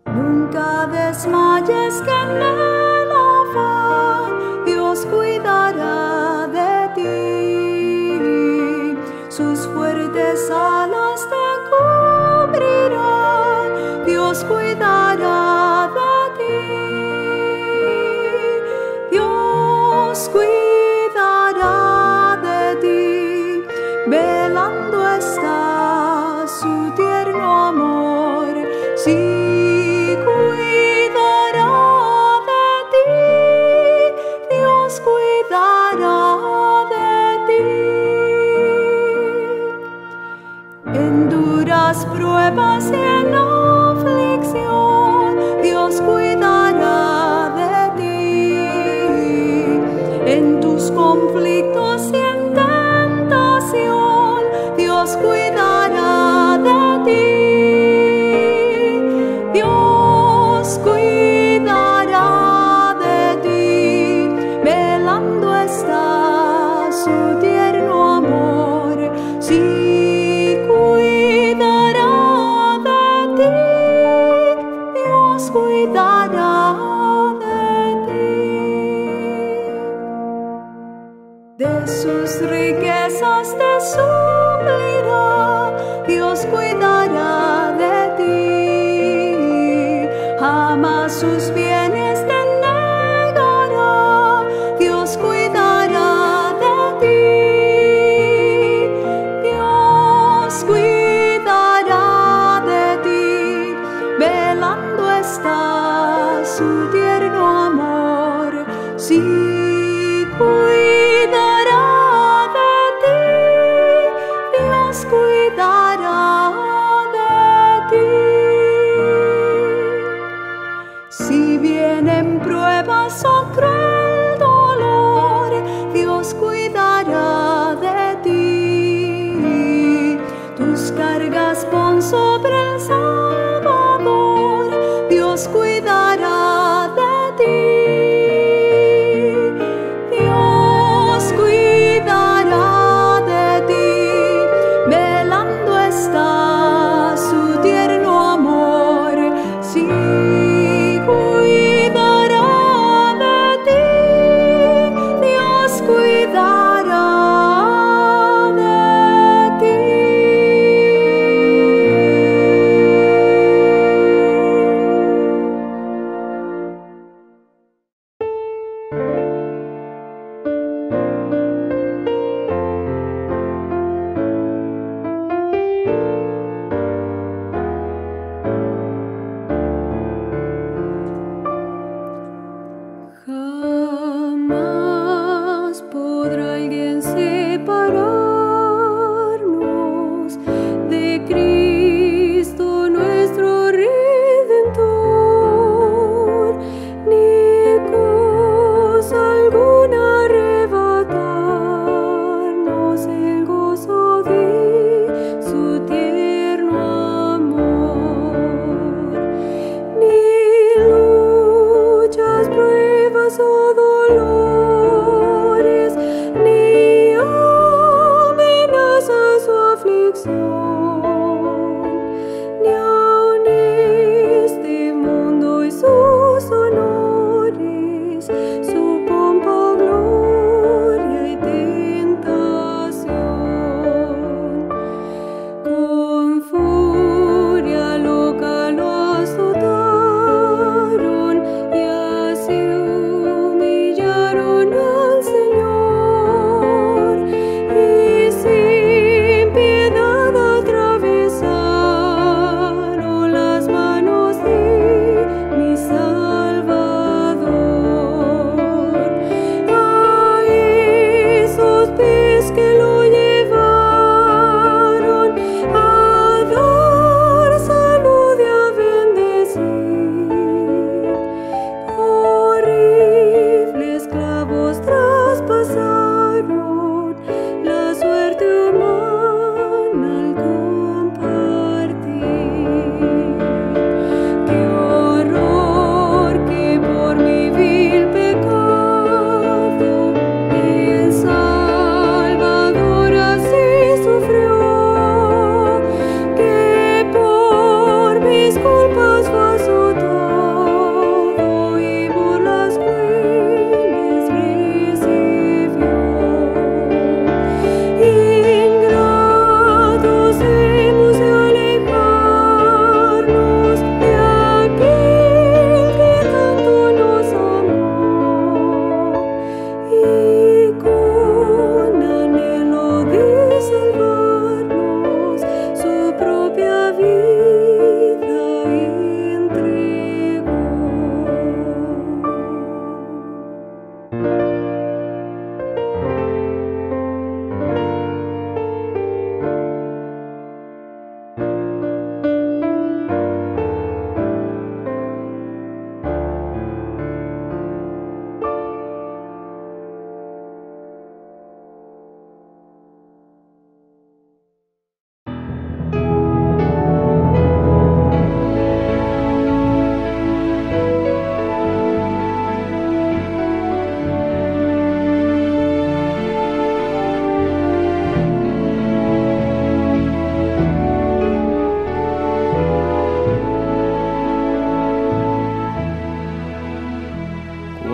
S6: Nunca desmayes que en el afán Dios cuidará de ti. Sus fuertes alas te cubrirán, Dios cuidará de ti. Dios cuidará de ti, velando está su tierno amor. Sí, cuidará de ti, Dios cuidará de ti. En duras pruebas y en aflicción, Dios cuidará de ti. En tus conflictos y en tentación, Dios cuidará de ti. Dios cuidará de ti, velando está su tierno amor. Sí, cuidará de ti, Dios cuidará de ti. De sus riquezas te suplirá, Dios cuidará de ti. Jamás sus bienes te negará, Dios cuidará de ti. Dios cuidará de ti, velando está su tierno amor. Sí, cuidará de ti, Dios cuidará de ti. Si vienen pruebas o cruel dolor, Dios cuidará de ti. Tus cargas pon sobre el Salvador, Dios cuidará de ti. Dios cuidará de ti, velando está su tierno amor. Sí, cuidará de ti, Dios cuidará de ti.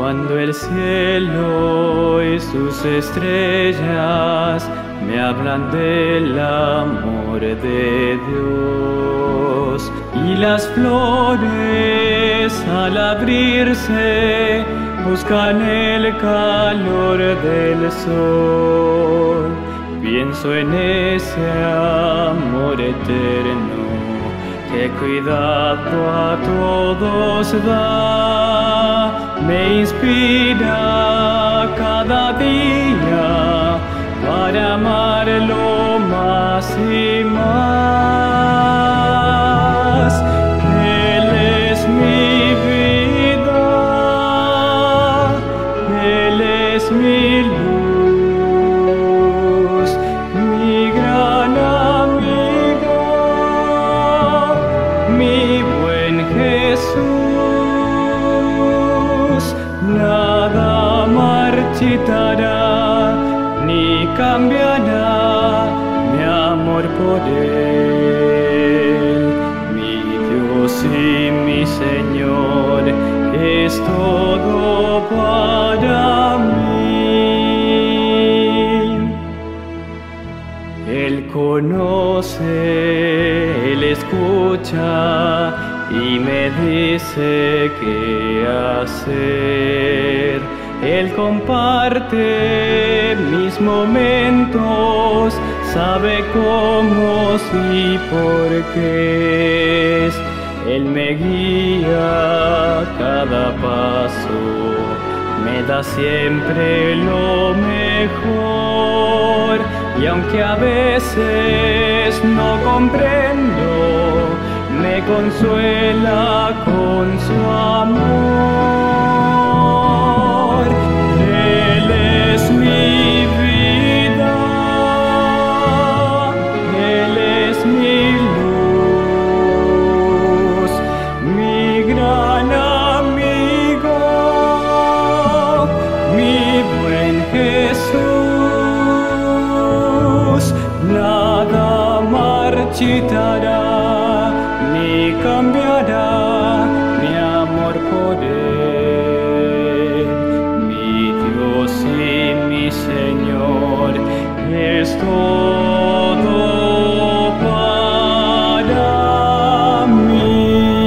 S3: Cuando el cielo y sus estrellas me hablan del amor de Dios, y las flores al abrirse buscan el calor del sol, pienso en ese amor eterno que cuidado a todos da, me inspira cada día para amarlo más y más. Él es mi vida, Él es mi luz, mi gran amigo, mi buen Jesús. Nada marchitará ni cambiará mi amor por Él. Mi Dios y mi Señor es todo para mí. Él conoce, Él escucha y me dice qué hacer. Él comparte mis momentos, sabe cómo y por qué. Él me guía cada paso, me da siempre lo mejor. Y aunque a veces no comprendo, me consuela con su amor. Él es mi vida, Él es mi luz, mi gran amigo, mi buen Jesús. Nada marchitará ni cambiará mi amor por Él. Mi Dios y mi Señor es todo para mí.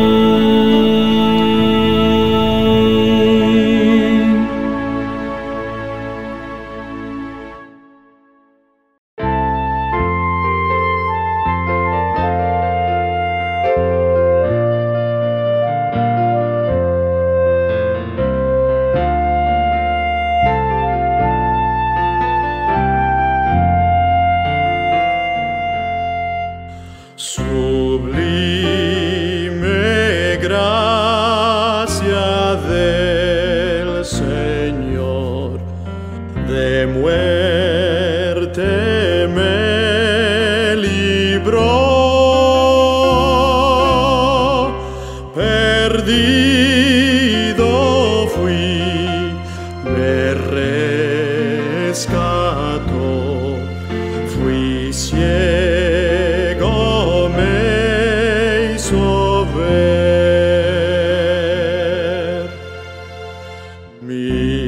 S2: Sublime gracia del Señor, de muerte me libró, perdido fui, me rescató, fui ciego, me hizo ver. Mi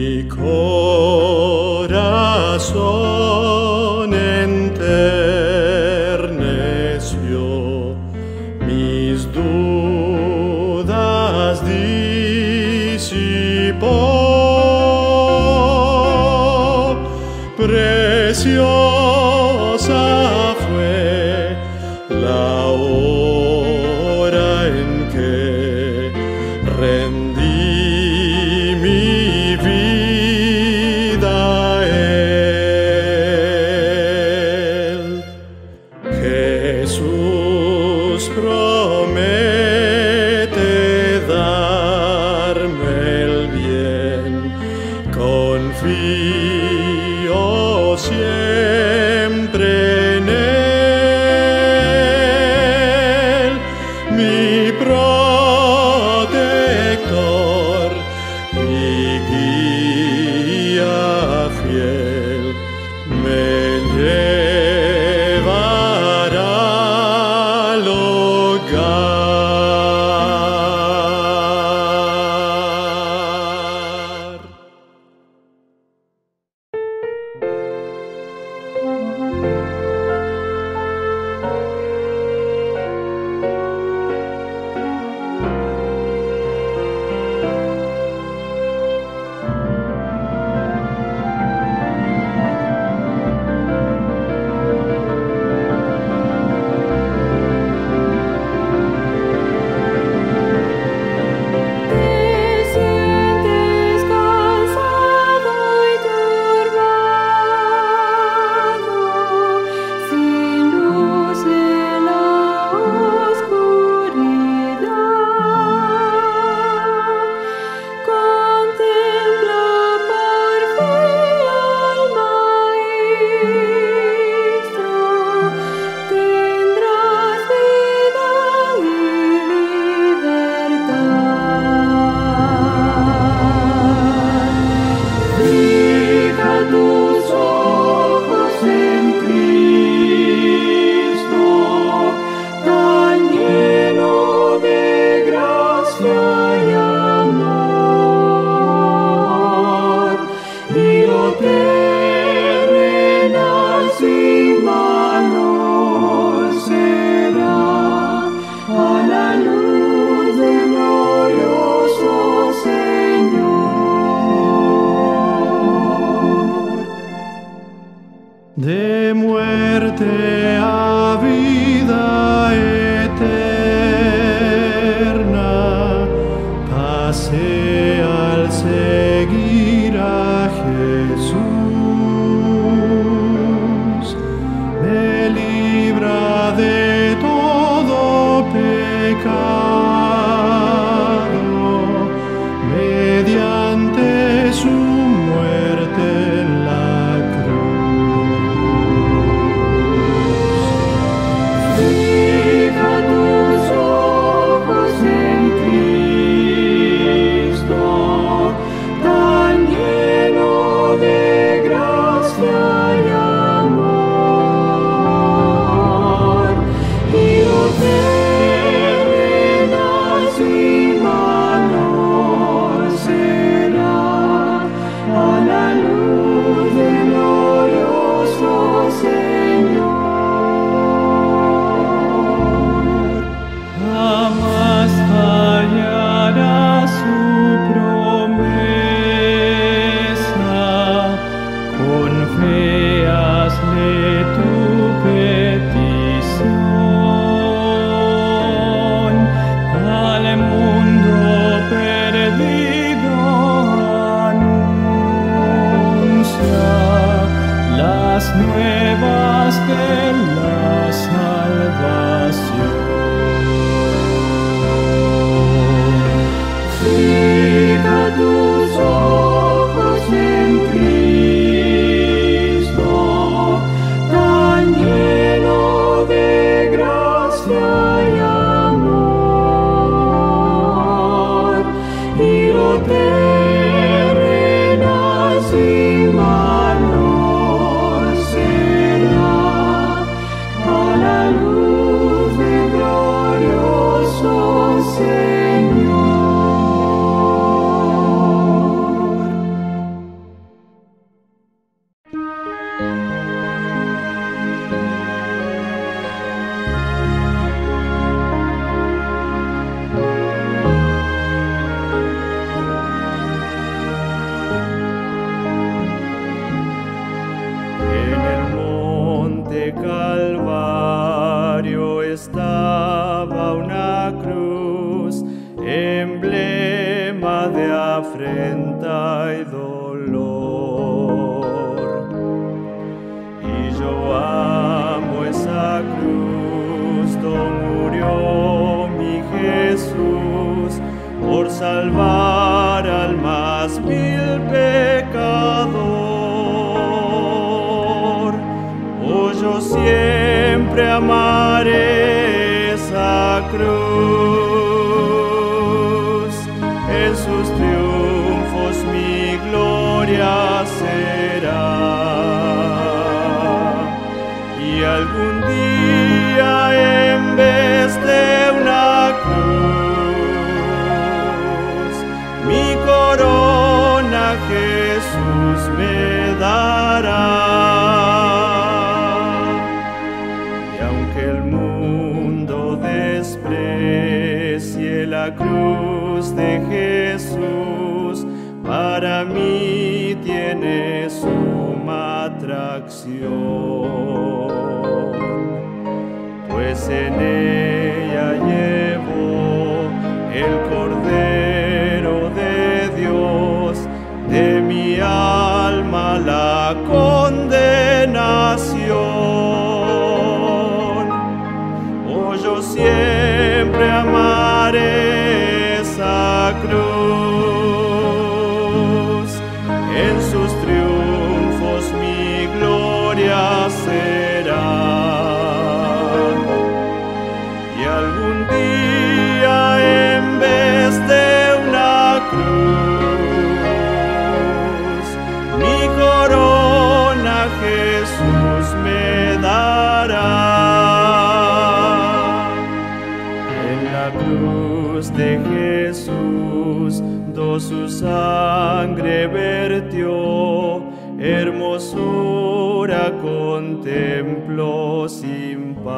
S2: corazón enterneció, mis dudas disipó. Preciosa fue la hora en que rendí mi vida a Él. Jesús promete darme el bien, confío siempre en Él, mi protector. nace al seguir a Jesús, me libra de todo pecado, mediante su muerte en la cruz.
S4: Fija tus ojos en Cristo, tan lleno de gracia y amor, y no terrenas y valor será a la luz del glorioso Señor.
S3: Jamás fallará su promesa, con fe hazle tu petición. Al mundo perdido anuncia las nuevas de la salvación.
S4: Fija tus ojos en Cristo, tan lleno de gracia y amor, y no terrenas y valor será a la luz del glorioso Señor.
S2: En el monte Calvario estaba una cruz, emblema de afrenta y dolor. Y yo amo esa cruz, donde murió mi Jesús, por salvar al más vil pecador. Oh, yo siempre amaré esa cruz, en sus triunfos mi gloria será. Y algún día en vez de una cruz, mi corona Jesús me dará. Y aunque el mundo desprecie la cruz de Jesús, para mí tiene suma atracción, pues en ella llevo el Cordero de Dios, de mi alma la condenación. Oh, yo siempre amaré esa cruz, en sus triunfos mi gloria será. Y algún día en vez de una cruz, mi corona Jesús me dará. En la cruz de Jesús, su sangre vertió, hermosura contemplo sin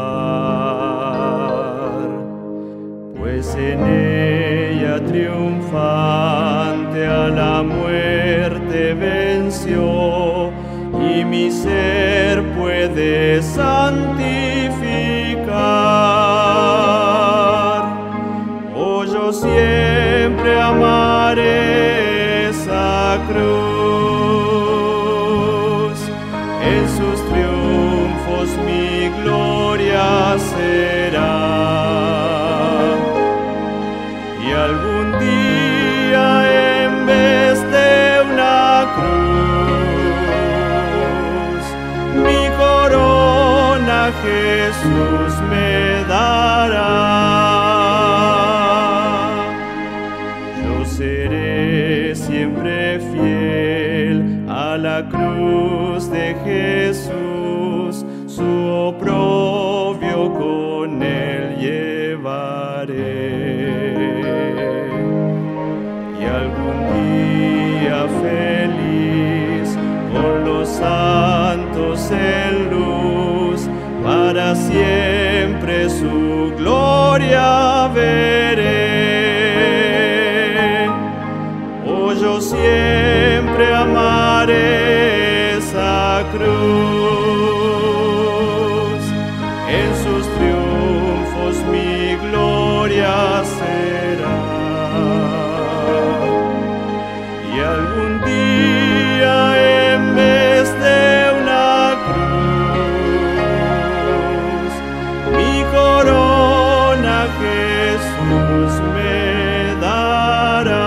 S2: par. Pues en ella triunfante a la muerte venció, y mi ser puede santificar. Oh, yo
S3: yo siempre amaré esa cruz. En sus triunfos mi gloria será. Y algún día en vez de una cruz, mi corona Jesús me dará. Yo seré siempre fiel a la cruz de Jesús, su oprobio con él llevaré. Y algún día feliz con los santos en luz, para siempre su gloria veré. Oh, yo siempre amaré esa cruz. En sus triunfos mi gloria será. Y algún día en vez de una cruz, mi corona Jesús me dará.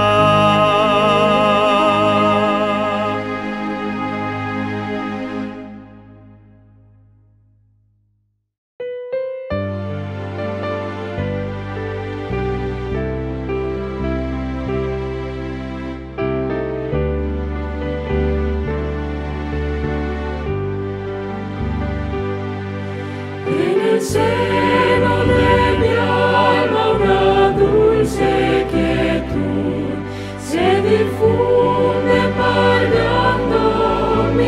S4: En el seno de mi alma una dulce quietud se difunde embargando mi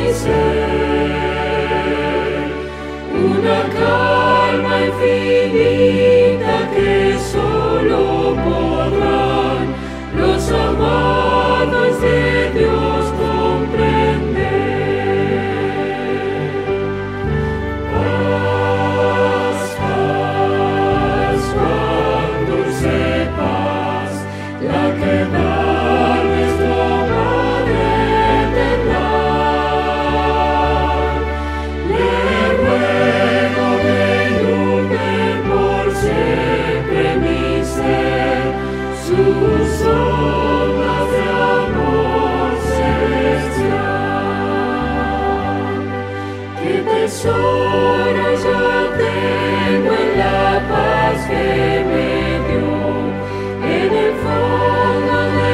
S4: ser. Una calma infinita que solo podrán los amados de Dios comprender. Paz, paz, cuán dulce paz, la que da nuestro Padre eternal. Le ruego que inunde por siempre mi ser, sus ondas de amor celestial. Qué tesoro yo tengo en la paz que me dio, en el fondo de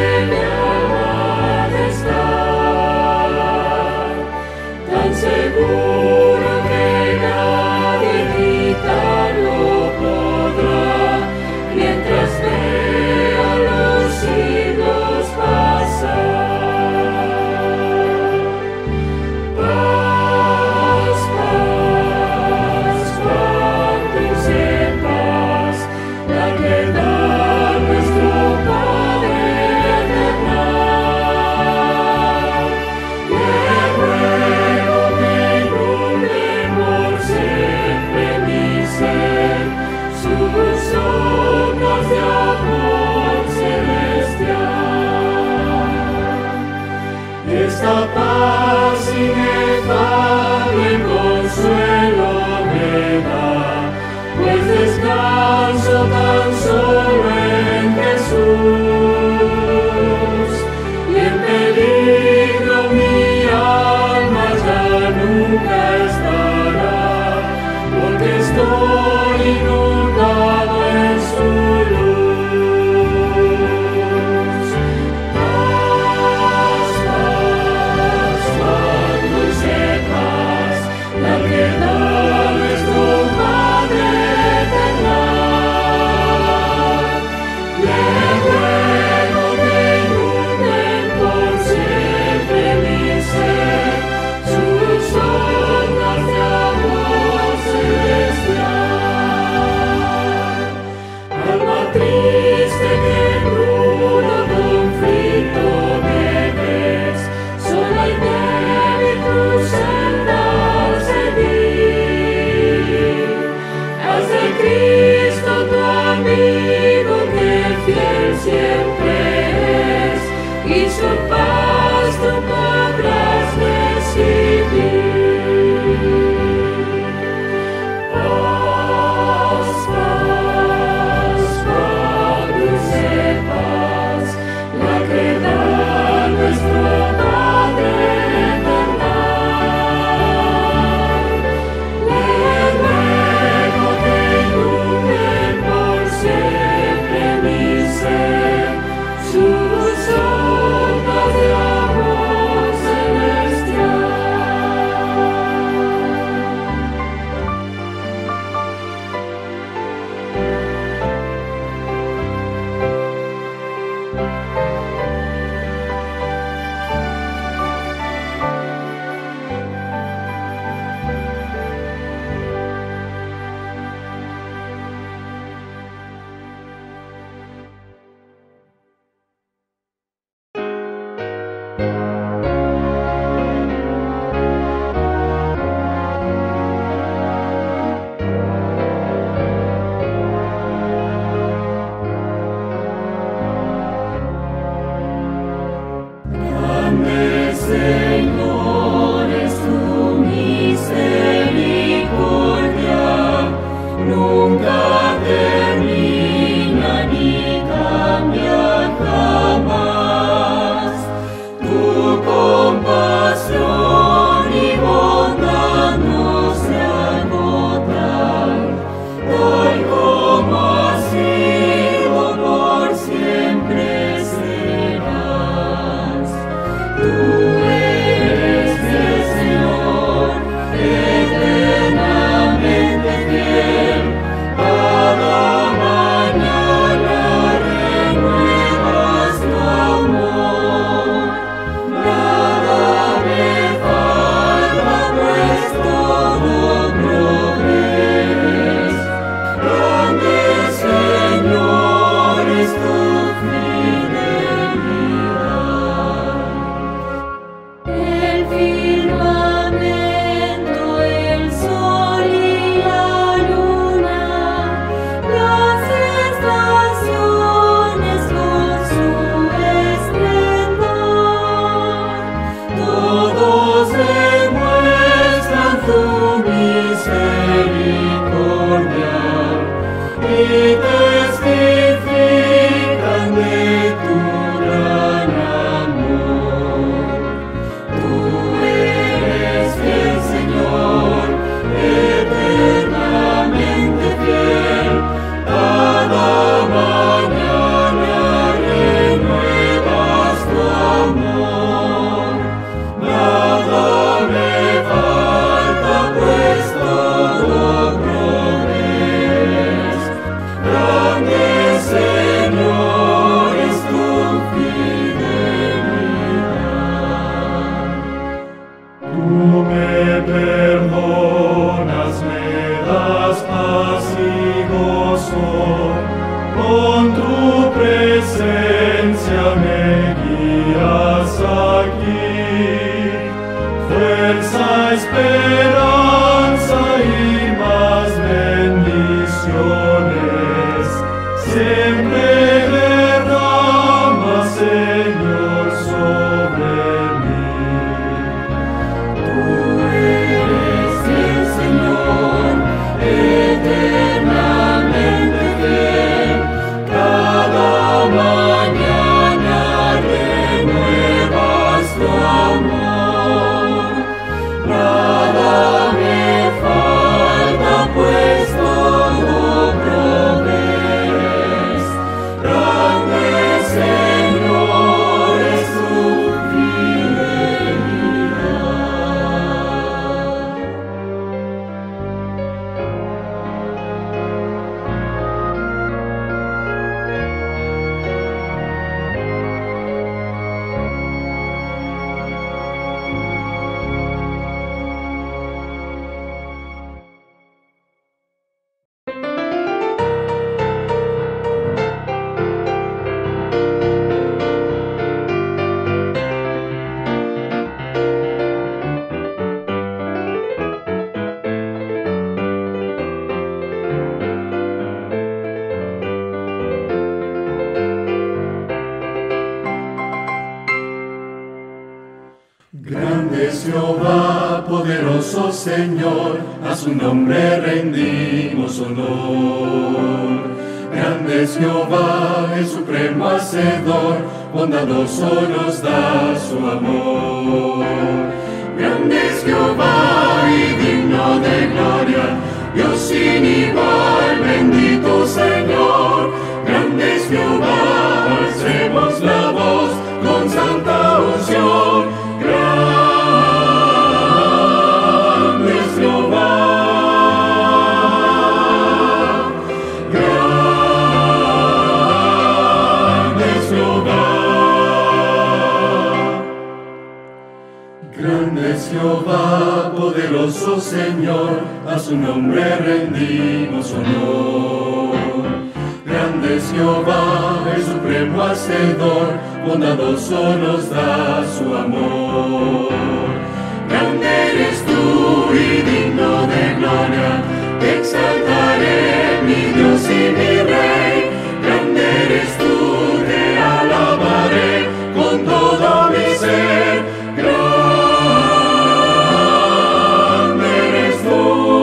S4: su paz tú podrás recibir. Paz, paz, paz, dulce paz, la que da nuestro Padre eternal. Le ruego que inunde por siempre mi ser, sus ondas de amor
S1: es Jehová, poderoso Señor, a su nombre rendimos honor. Grande es Jehová, el supremo hacedor, bondadoso nos da su amor. Grande es Jehová y digno de gloria, Dios sin igual, bendito Señor. Grande es Jehová, alcemos la voz con santa unción. Grande es Jehová. Grande es Jehová. Grande es Jehová, poderoso Señor, a su nombre rendimos honor. Grande es Jehová, el supremo hacedor, bondadoso nos da su amor. Grande eres tú y digno de gloria, te exaltaré, mi Dios y mi Rey. Grande eres tú, te alabaré con todo mi ser. Grande eres tú.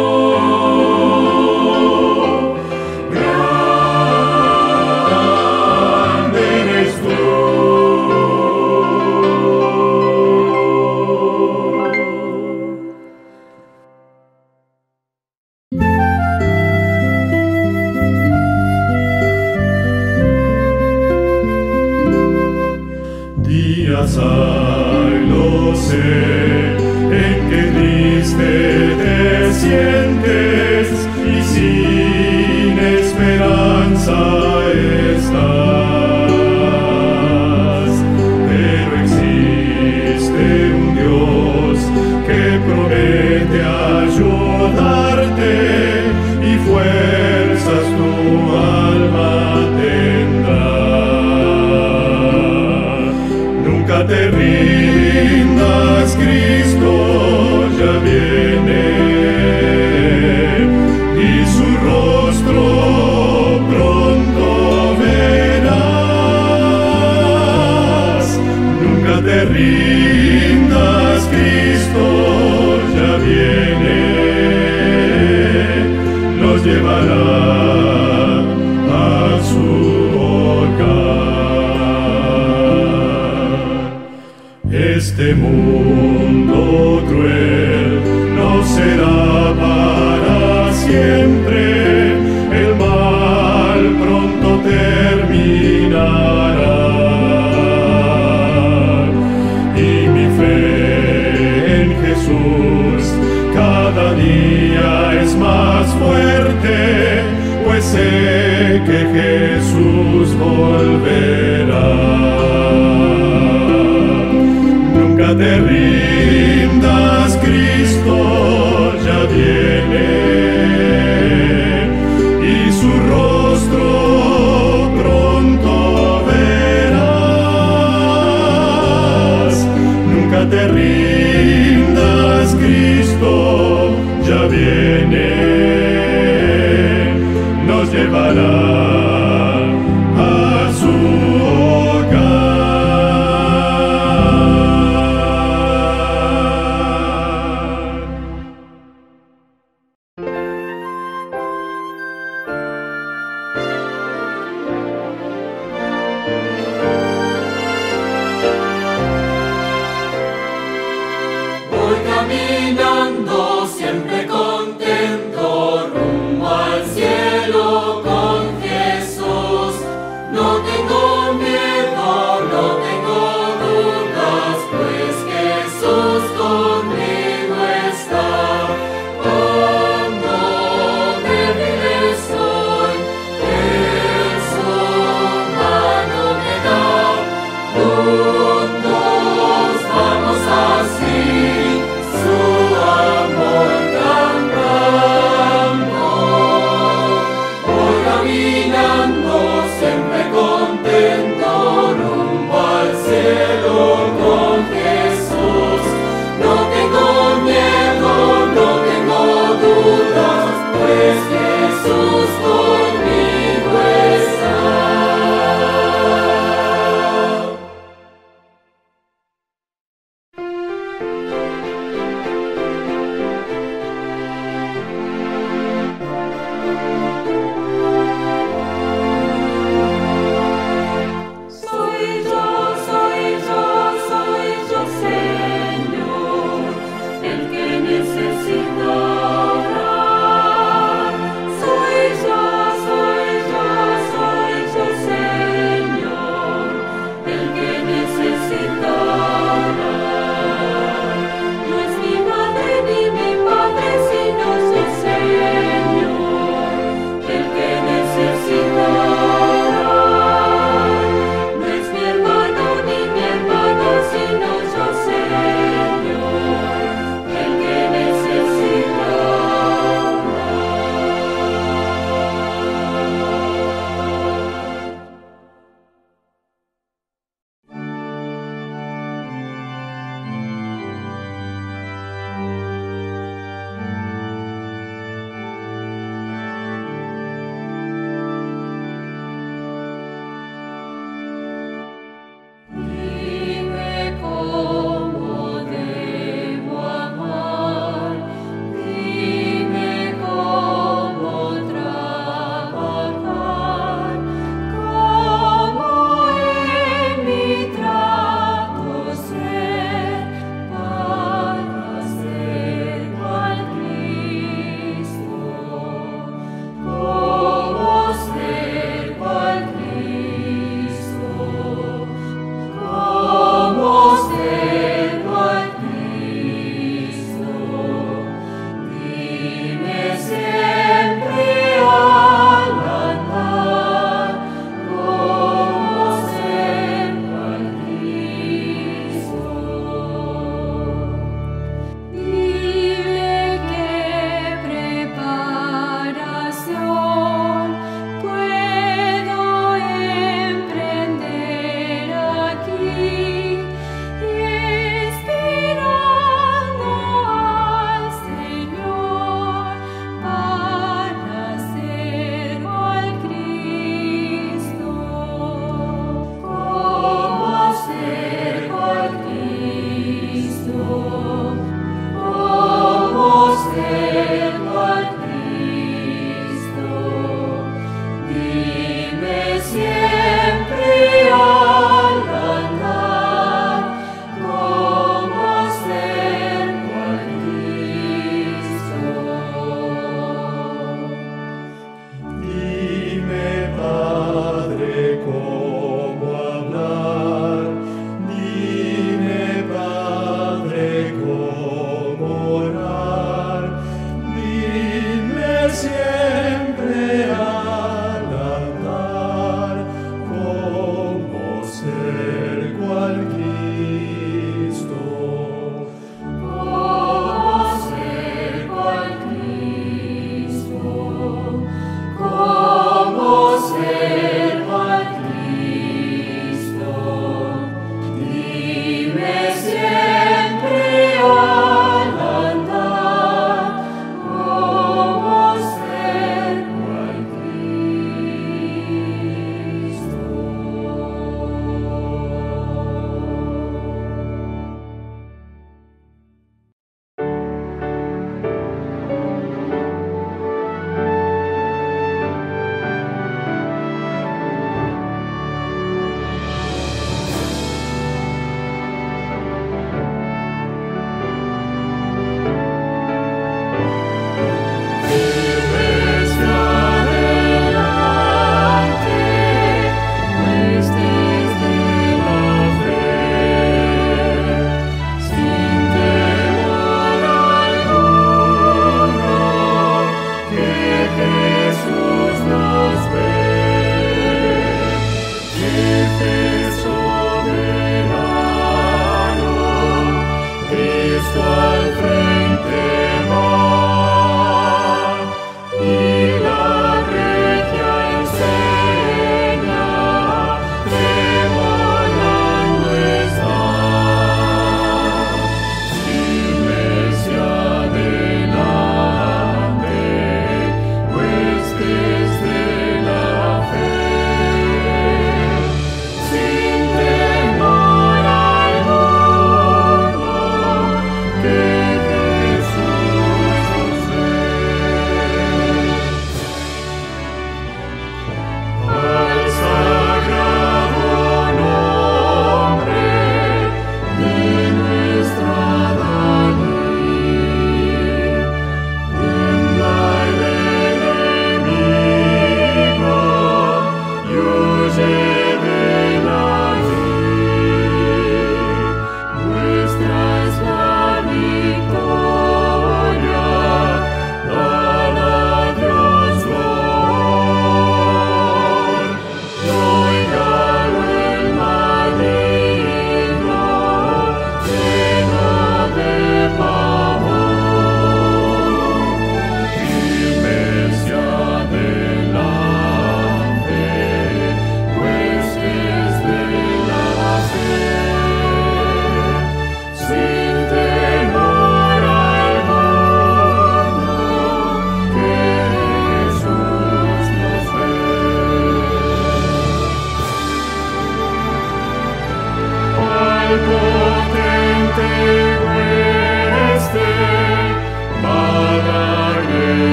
S2: Días hay, lo sé, en que triste te sientes y sin esperanza estás. Pero existe un Dios que promete ayudarte y fuerzas tu alma tendrá. Nunca te rindas, Cristo ya viene, y su rostro pronto verás. Nunca te rindas, Cristo ya viene, nos llevará a su hogar. Este mundo cruel no será para siempre, el mal pronto terminará. Y mi fe en Jesús cada día es más fuerte, pues sé que Jesús volverá. Nunca te rindas, Cristo ya viene, y su rostro pronto verás. Nunca te rindas, Cristo ya viene, nos llevará a su hogar.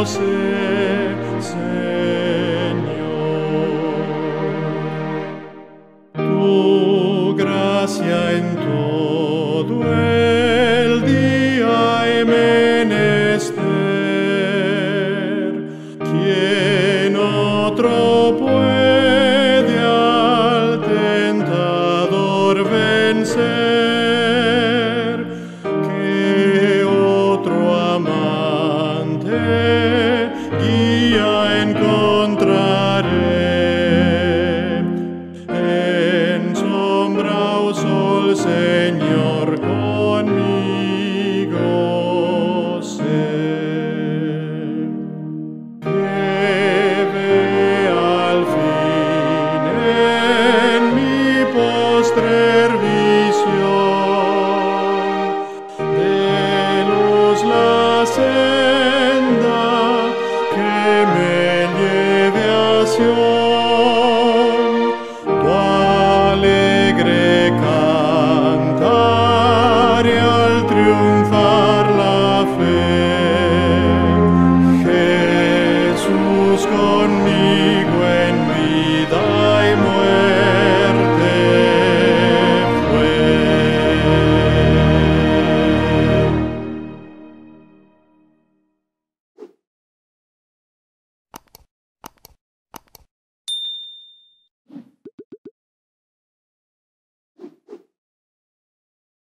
S2: ser.